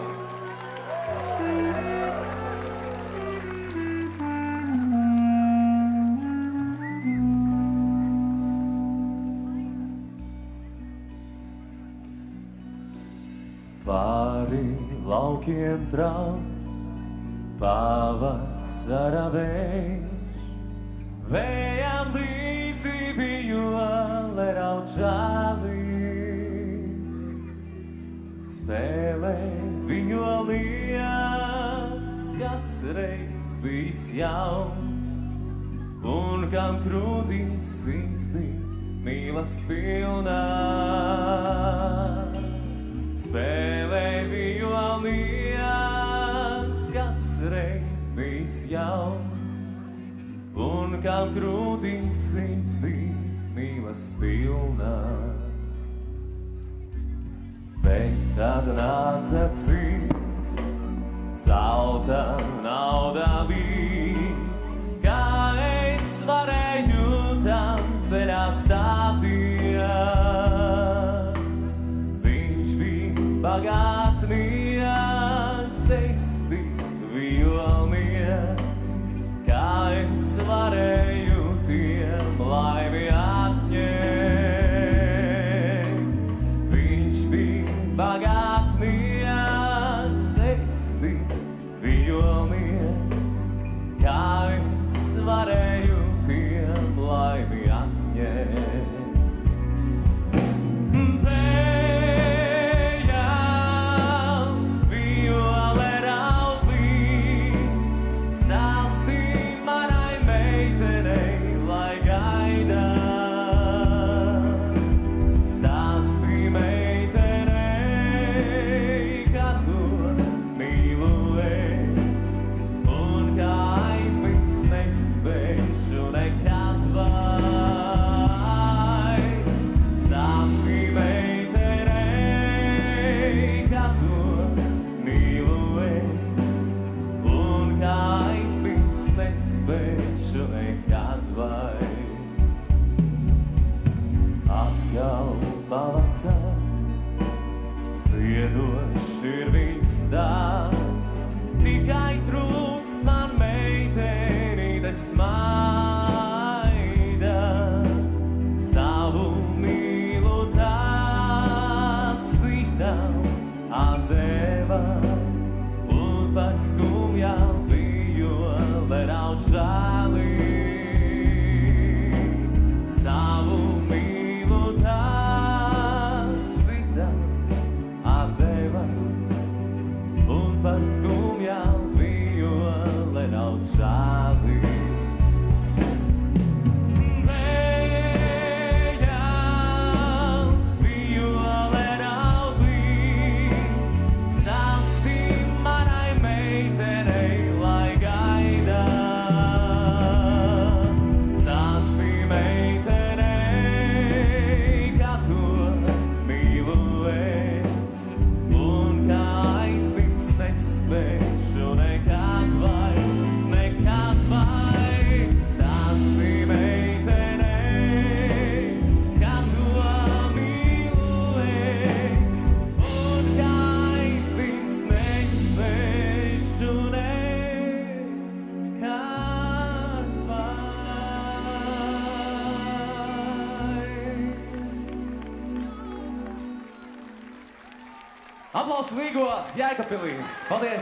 Pāri laukiem trauc, pavasara vējš, vējām līdzi vijole raud žāli. Spēlē vijolijas, kas reiz bijis jauns, un kam krūtīs sirds bija mīlas pilnā. Spēlē vijolijas, kas reiz bijis jauns, un kam krūtīs sirds bija mīlas pilnā. Bet tad nāca cits, zelta nauda vīns, kā es varēju tam ceļā stāties. Viņš bija bagātnieks, es vijolnieks, kā es varēju tiem laimi atņemt. Viņš bija bagātnieks, es vijolnieks, kā es varēju tiem laimi atņemt. Nespēšu nekad vairs. Atkal pavasars, ziedošs ir viss tās, tikai trūkst man meitenīte smaida. Savu mīlu tā citam atdeva, un par skumjām vijole raud žāli. Savu mīlu tā citam atdeva, un par skumjām vijole raud žāli. Nespēšu nekad vairs, nekad vairs. Stāsti meitenei, kā to mīlu es, un kā es vairs nespēšu nekad vairs. Aplausi Līgo Jēkabpilī. Paldies!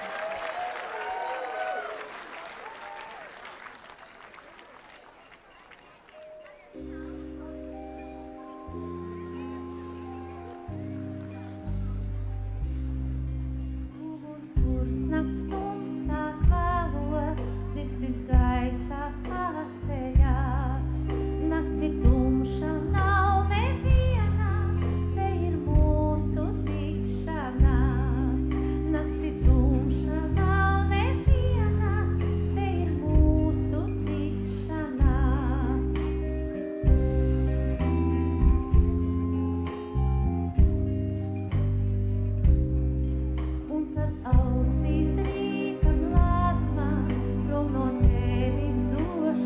Kurs nakts tumsā kvēlo, dzirstis gaisā atceļās. Nakts ir tumša, nav neviena, te ir mūsu tikšanās. Nakts ir tumša, nav neviena, te ir mūsu tikšanās. Un kad ausīs rīta blāsmā, prom no tevis došu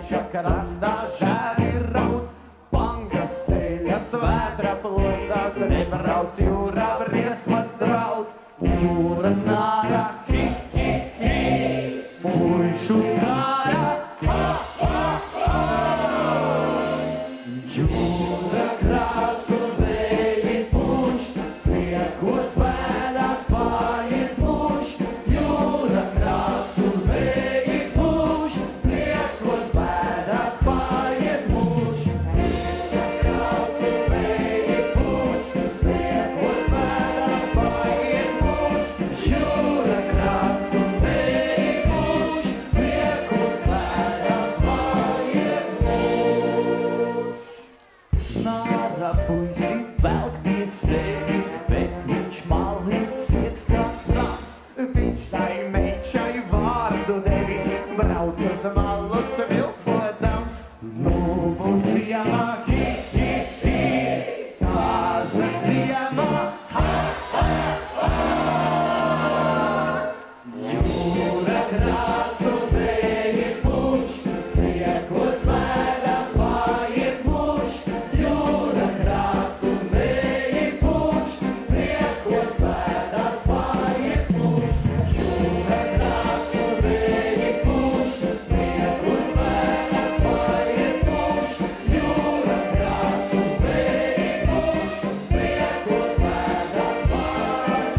Leča krastā žēri raud, pangas ceļas vētra plosās, nebrauc jūrā briesmas draud. Jūras nārā, hi, hi, hi, puišu skārā, ha, ha, ha. Jūra krāts un vēji puš, priekos vēdās pāriet muš. Jūra krāts un vēji puš, priekos vēdās pāriet muš. Jūra krāts un vēji puš, priekos vēdās pāriet muš. Jūra krāts un vēji puš, priekos vēdās pāriet muš. Nāra puisi velk pie sevis, bet viņš paliek ciets kā prams. Viņš tai mečai vārdu devis, brauc uz malus vilkodams. Nu būs ziemā, hi, hi, hi, kāza ziemā, ha, ha, ha. Jūra krāts un vēji puš, priekos vēdās pāriet muš. Jūra krāts un vēji puš, priekos vēdās pāriet muš. Jūra krāts un vēji puš, priekos vēdās pāriet muš. Jūra krāts un vēji puš, priekos vēdās pāriet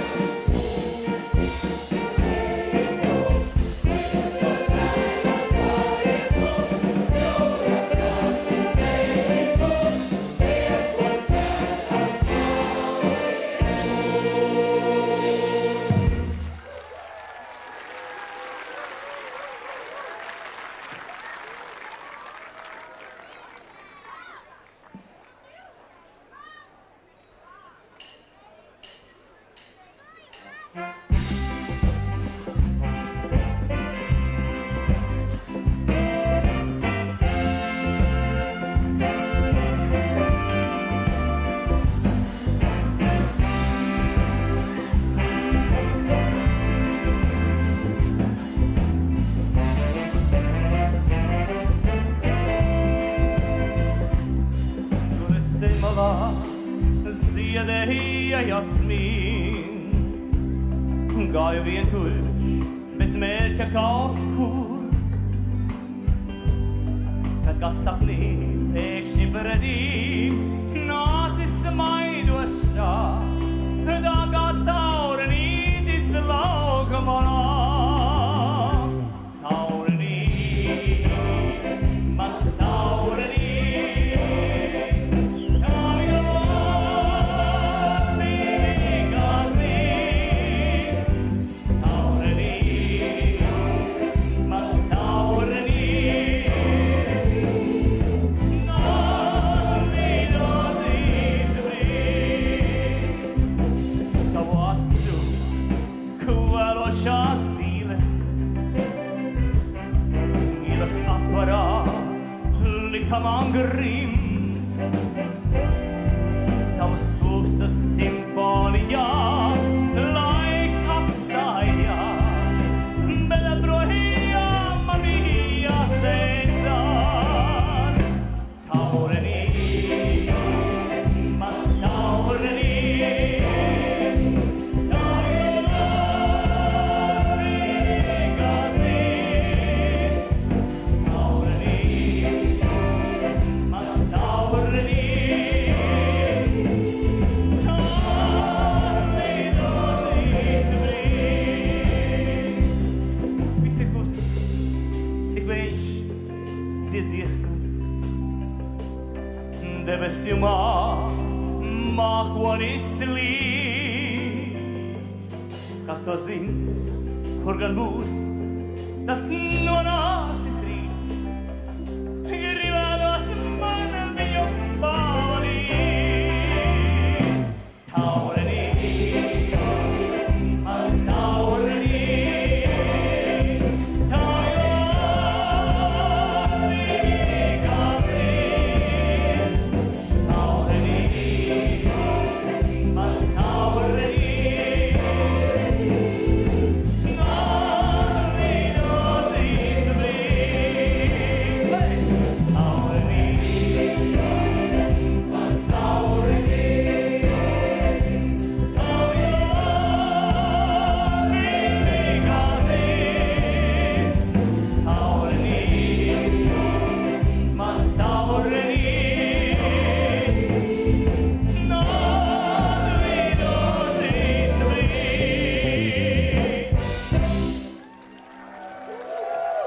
ziedēja jasmīns, gāju vientuļš bez mērķa kaut kur. Kad kā sapnī pēkšņi pretī nācis smaidošā, tā kā taurenītis lauka manā. Taurenīt, mans taurenīt, lika man grimt. Tavs skūpstas simfonijā laiks apstājās, bet projām man bija steidzās. Taurenīt, mans taurenīt, debesjumā mākonis līd. Kas to zin, kur gan būs, tas nonācis rīt. Gribētos man viņu pavadīt. Taurenīt, mans taurenīt, taurenīt,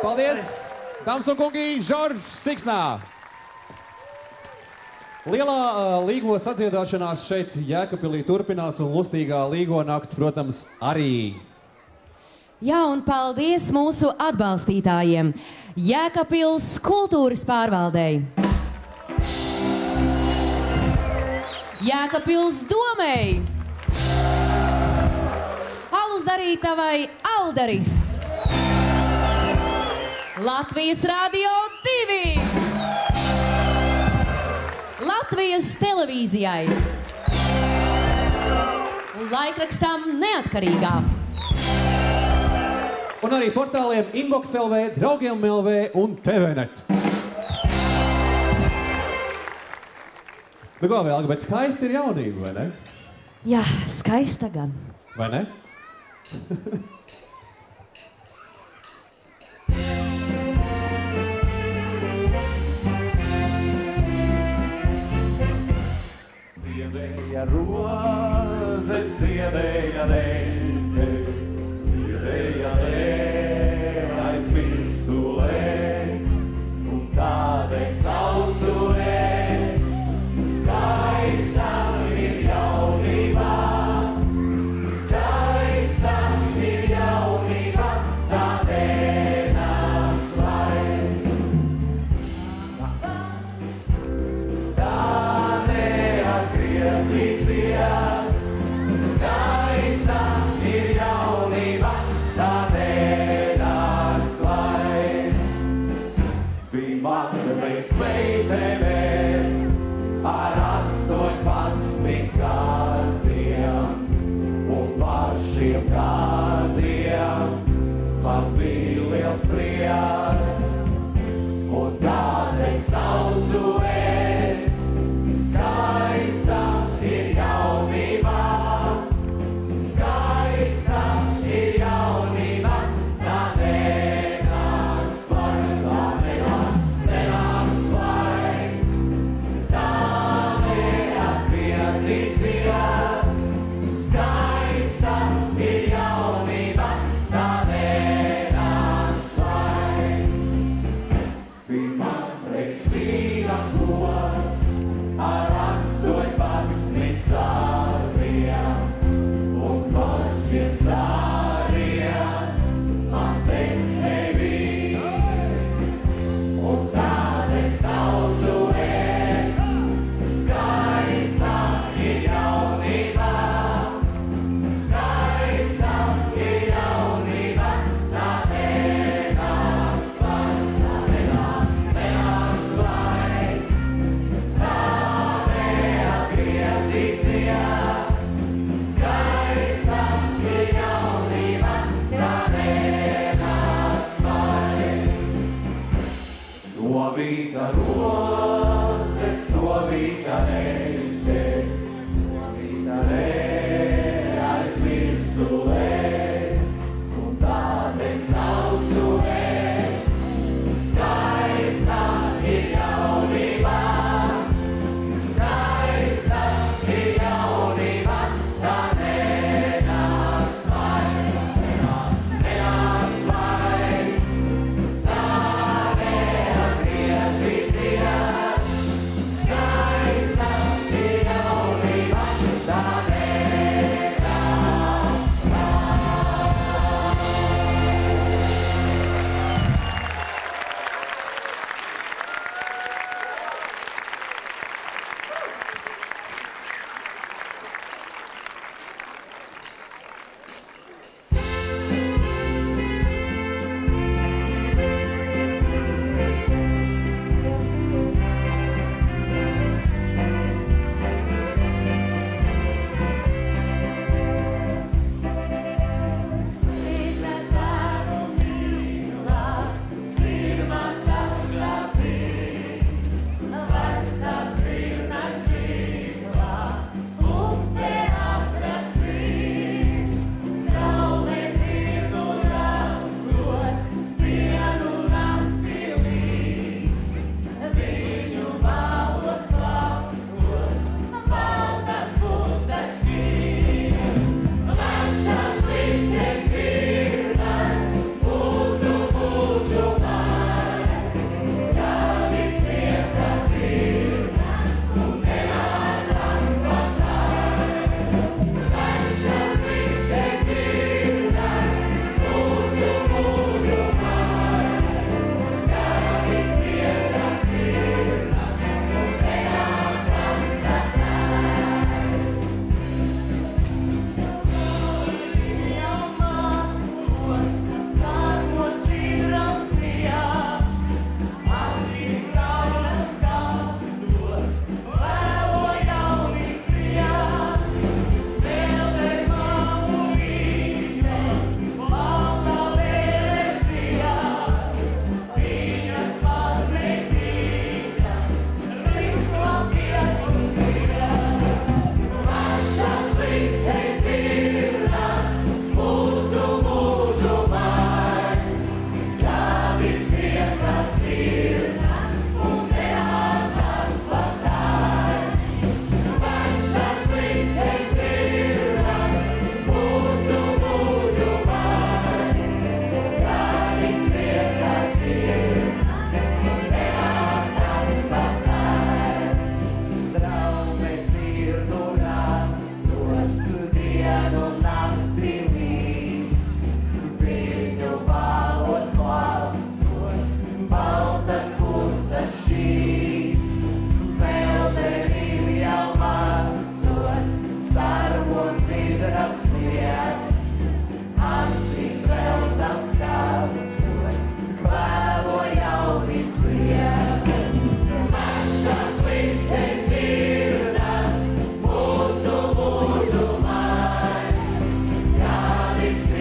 Paldies! Dāmas un kungi, Žoržs Siksnā! Lielā līgo sadziedāšanās šeit Jēkabpilī turpinās un lustīgā līgo nakts, protams, arī. Jā, un paldies mūsu atbalstītājiem Jēkabpils kultūras pārvaldei, Jēkabpils domei, alus darītavai Aldaris, Latvijas Radio 2, Latvijas televīzijai un laikrakstam Neatkarīgā. Un arī portāliem Inbox LV, Draugiem LV un TVNet. Nu ko vēl, bet skaisti ir jaunība, vai ne? Jā, skaista gan. Vai ne? Ziedēja roze, ziedēja dēļas, ziedēja dēļ aizmirstulēs, un tādai saucu es, skaista ir jaunībā, skaista ir jaunībā, tā nenāks vairs. Tā neatgriezīsies, skaista ir jaunība, tā nenāks vairs. Bija mandamais meitene ar 18 gadiem, un par šiem gadiem man bija liels prieks, un tādēļ saucu es, skaista ir jaunībā, skaista ir jaunība, tā nenāks vairs, tā nenāks vairs, tā neatgriezīsies, skaista ir jaunība.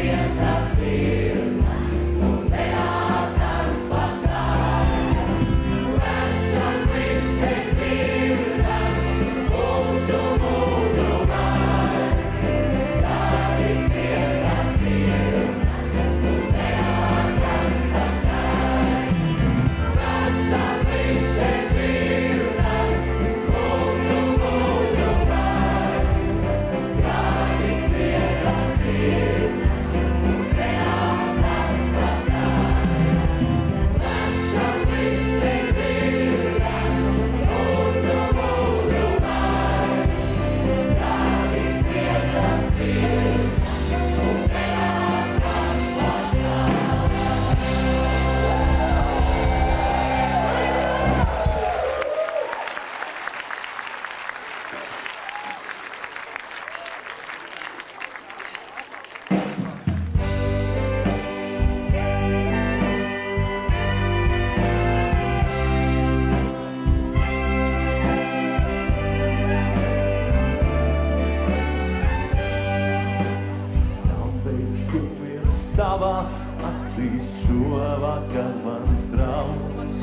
tavās acīs šovakar mans draugs.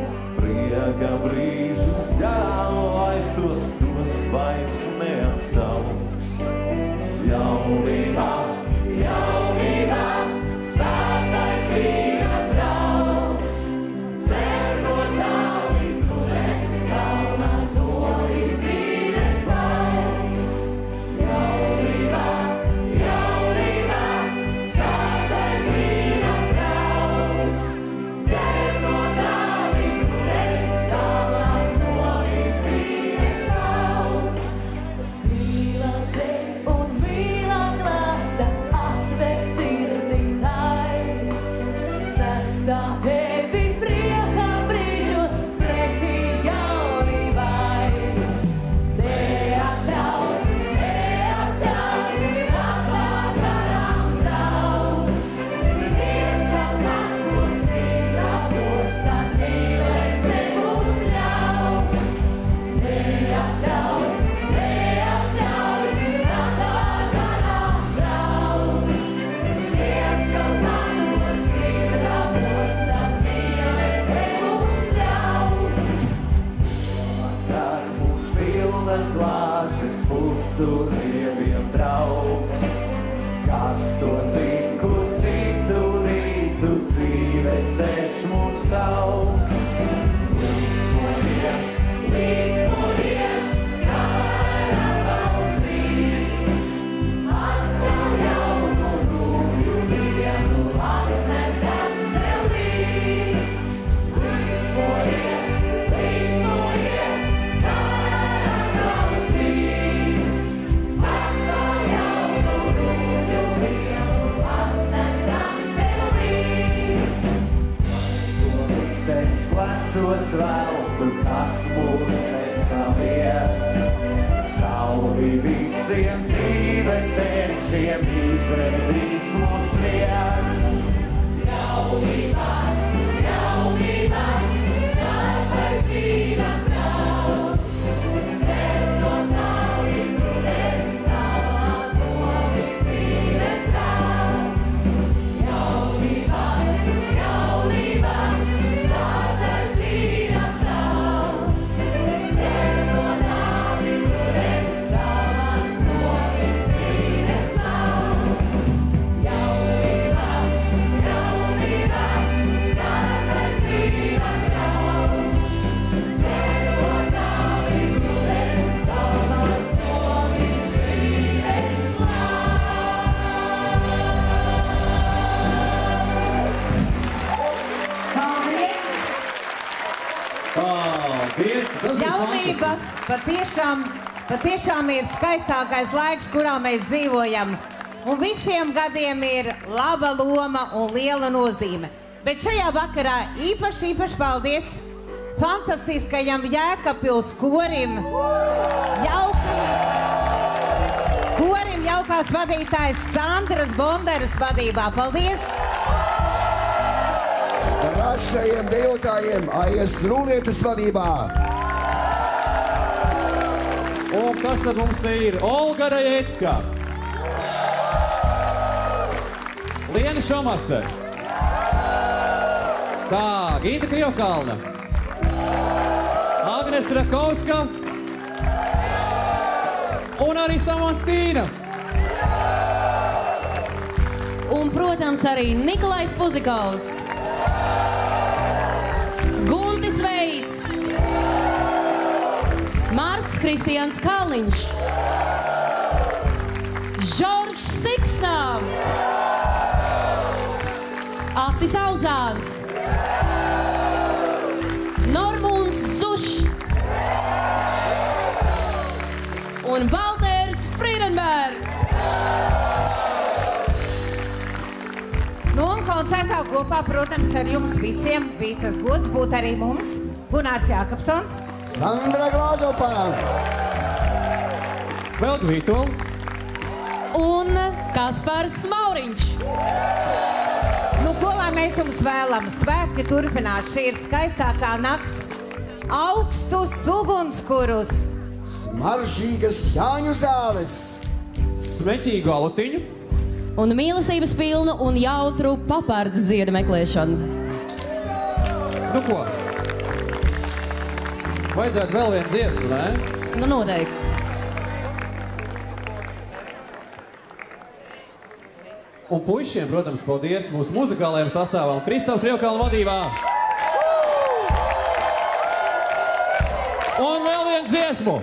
Prieka brīžus ļauj, aiztos tos vairs neatsauks. Jaunībā, jaunībā, sāktais vīra draugs. Cer no tālīs gulēs, saunās nolīs dzīves lauks. Jaunībā, jaunībā, sāktais vīra draugs. Cer no tālīs gulēs, saunās nolīs dzīves lauks. Mīla dzeļ un mīla glāsta, atver sirdī tai. Nestā tevi priekā brīžos pretī jaunībai. Neatļauj, atklāt garām draugs. Sniedz kaut kādos sīkrātos, tad mīlēt nebūs ļauts. Neatļauj, atklāt garām draugs. Sniedz kaut kādos sīkrātos, tad mīlēt nebūs ļauts. Vakar mums pilnas glāzes putu ziediem draugs. Kas to zin, kur citu rītu dzīves ceļš mūs sauks. Līdzmojies, garām valstī. Atkal jaunu rūpju dienu, atnestam sev līdz. Līdzmojies, garām valstī. Atkal jaunu rūpju dienu, atnestam sev līdz. Pēc plecos velku, kas mūs nesavies. Cauri visiem dzīves ceļšiem izredzīs mūs prieks. Jaunībā, jaunībā, sāktais vīra draugs. Cer no tālīs gulēs, saunās nolīs dzīves lauks. Jaunībā, jaunībā, sāktais vīra draugs. Cer no tālīs gulēs, saunās nolīs dzīves lauks. Jaunībā, jaunībā, sāktais vīra draugs. Cer no tālīs gulēs, saunās nolīs dzīves Paldies! Jaunība patiešām ir skaistākais laiks, kurā mēs dzīvojam. Un visiem gadiem ir laba loma un liela nozīme. Bet šajā vakarā īpaši paldies fantastiskajam Jēkabpils korim, jaukās vadītājs Sandras Bondaras vadībā. Paldies! Rašajiem dejotājiem Aijas Rūlietes vadībā. Un kas tad mums te ir? Olga Rajecka. Liena Šomase. Tā, Gīta Krievkalna. Agnes Rakovska. Un arī Samants Tīna. Un, protams, arī Nikolais Puzikovs. Guntis Veits. Marts Kristians Kalniņš. Žoržs Siksnā. Atis Auzāns. Normunds Zušs. Un Valters Friedenberg. Nu, un koncertā kopā, protams, ar jums visiem bija tas gods būt arī mums. Gunārs Jākapsons. Sandra Glāzopā. Velga Vītola. Un Kaspars Mauriņš. Nu, ko lai mēs jums vēlam? Svētki turpinās. Šī ir skaistākā nakts. Augstus ugunskurus. Smaržīgas Jāņu zāles. Smeķīgu alutiņu. Un mīlestības pilnu un jautru papardu ziedu meklēšanu. Nu ko? Vajadzētu vēl vienu dziesmu, ne? Nu, noteikti. Un puišiem, protams, paldies mūsu muzikālajiem sastāvam Kristofs Krievkalna vadībā. Un vēl vienu dziesmu.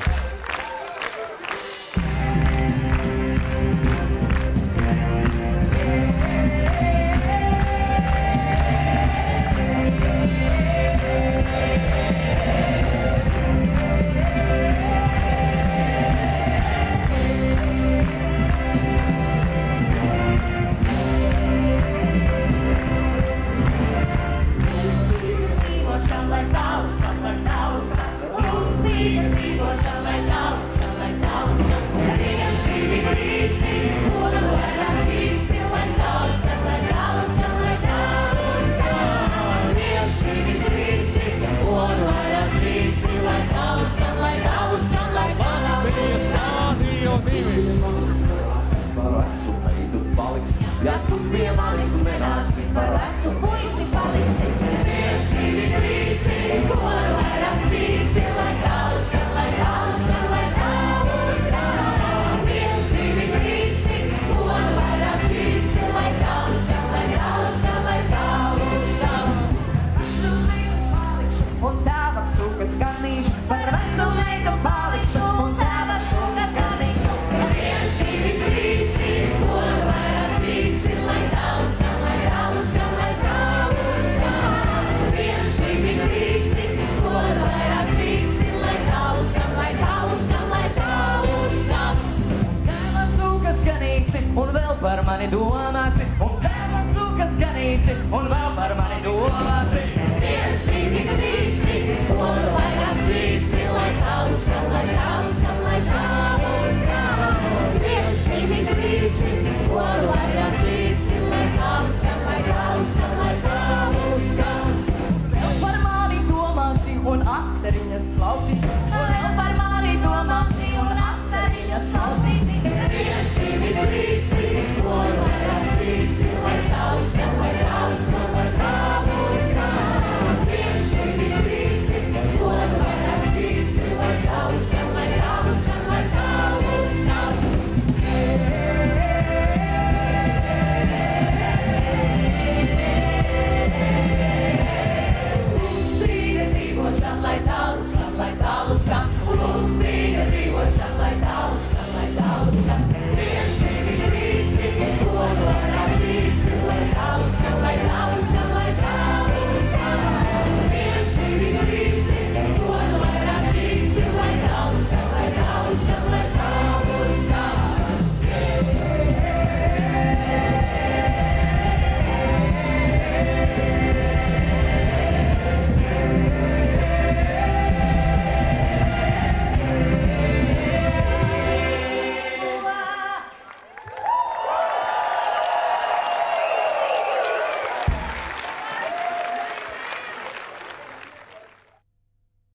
Ja tu pie manis nenāksi, par vecu puisi paliksi. Viens, divi, trīsi, ko vairāk šķīsti, lai tālu skan, lai tālu skan, lai tālu skan. Viens, divi, trīsi, ko vairāk šķīsti, lai tālu skan, lai tālu skan, lai tālu skan. Vecu meitu palikšu, un tava cūkas ganīšu, par vecu meitu palikšu, un tava cūkas ganīšu. Viens, divi, trīsi, ko vairāk šķīsti, lai tālu skan, lai tālu skan, lai tālu skan. Viens, divi, trīsi, ko vairāk šķīsti, lai tālu skan, lai tālu skan, lai tālu skan. Tava cūkas ganīsi, un vēl par mani domāsi, un tava cūkas ganīsi, un vēl par mani domāsi. Viens, divi, trīsi, ko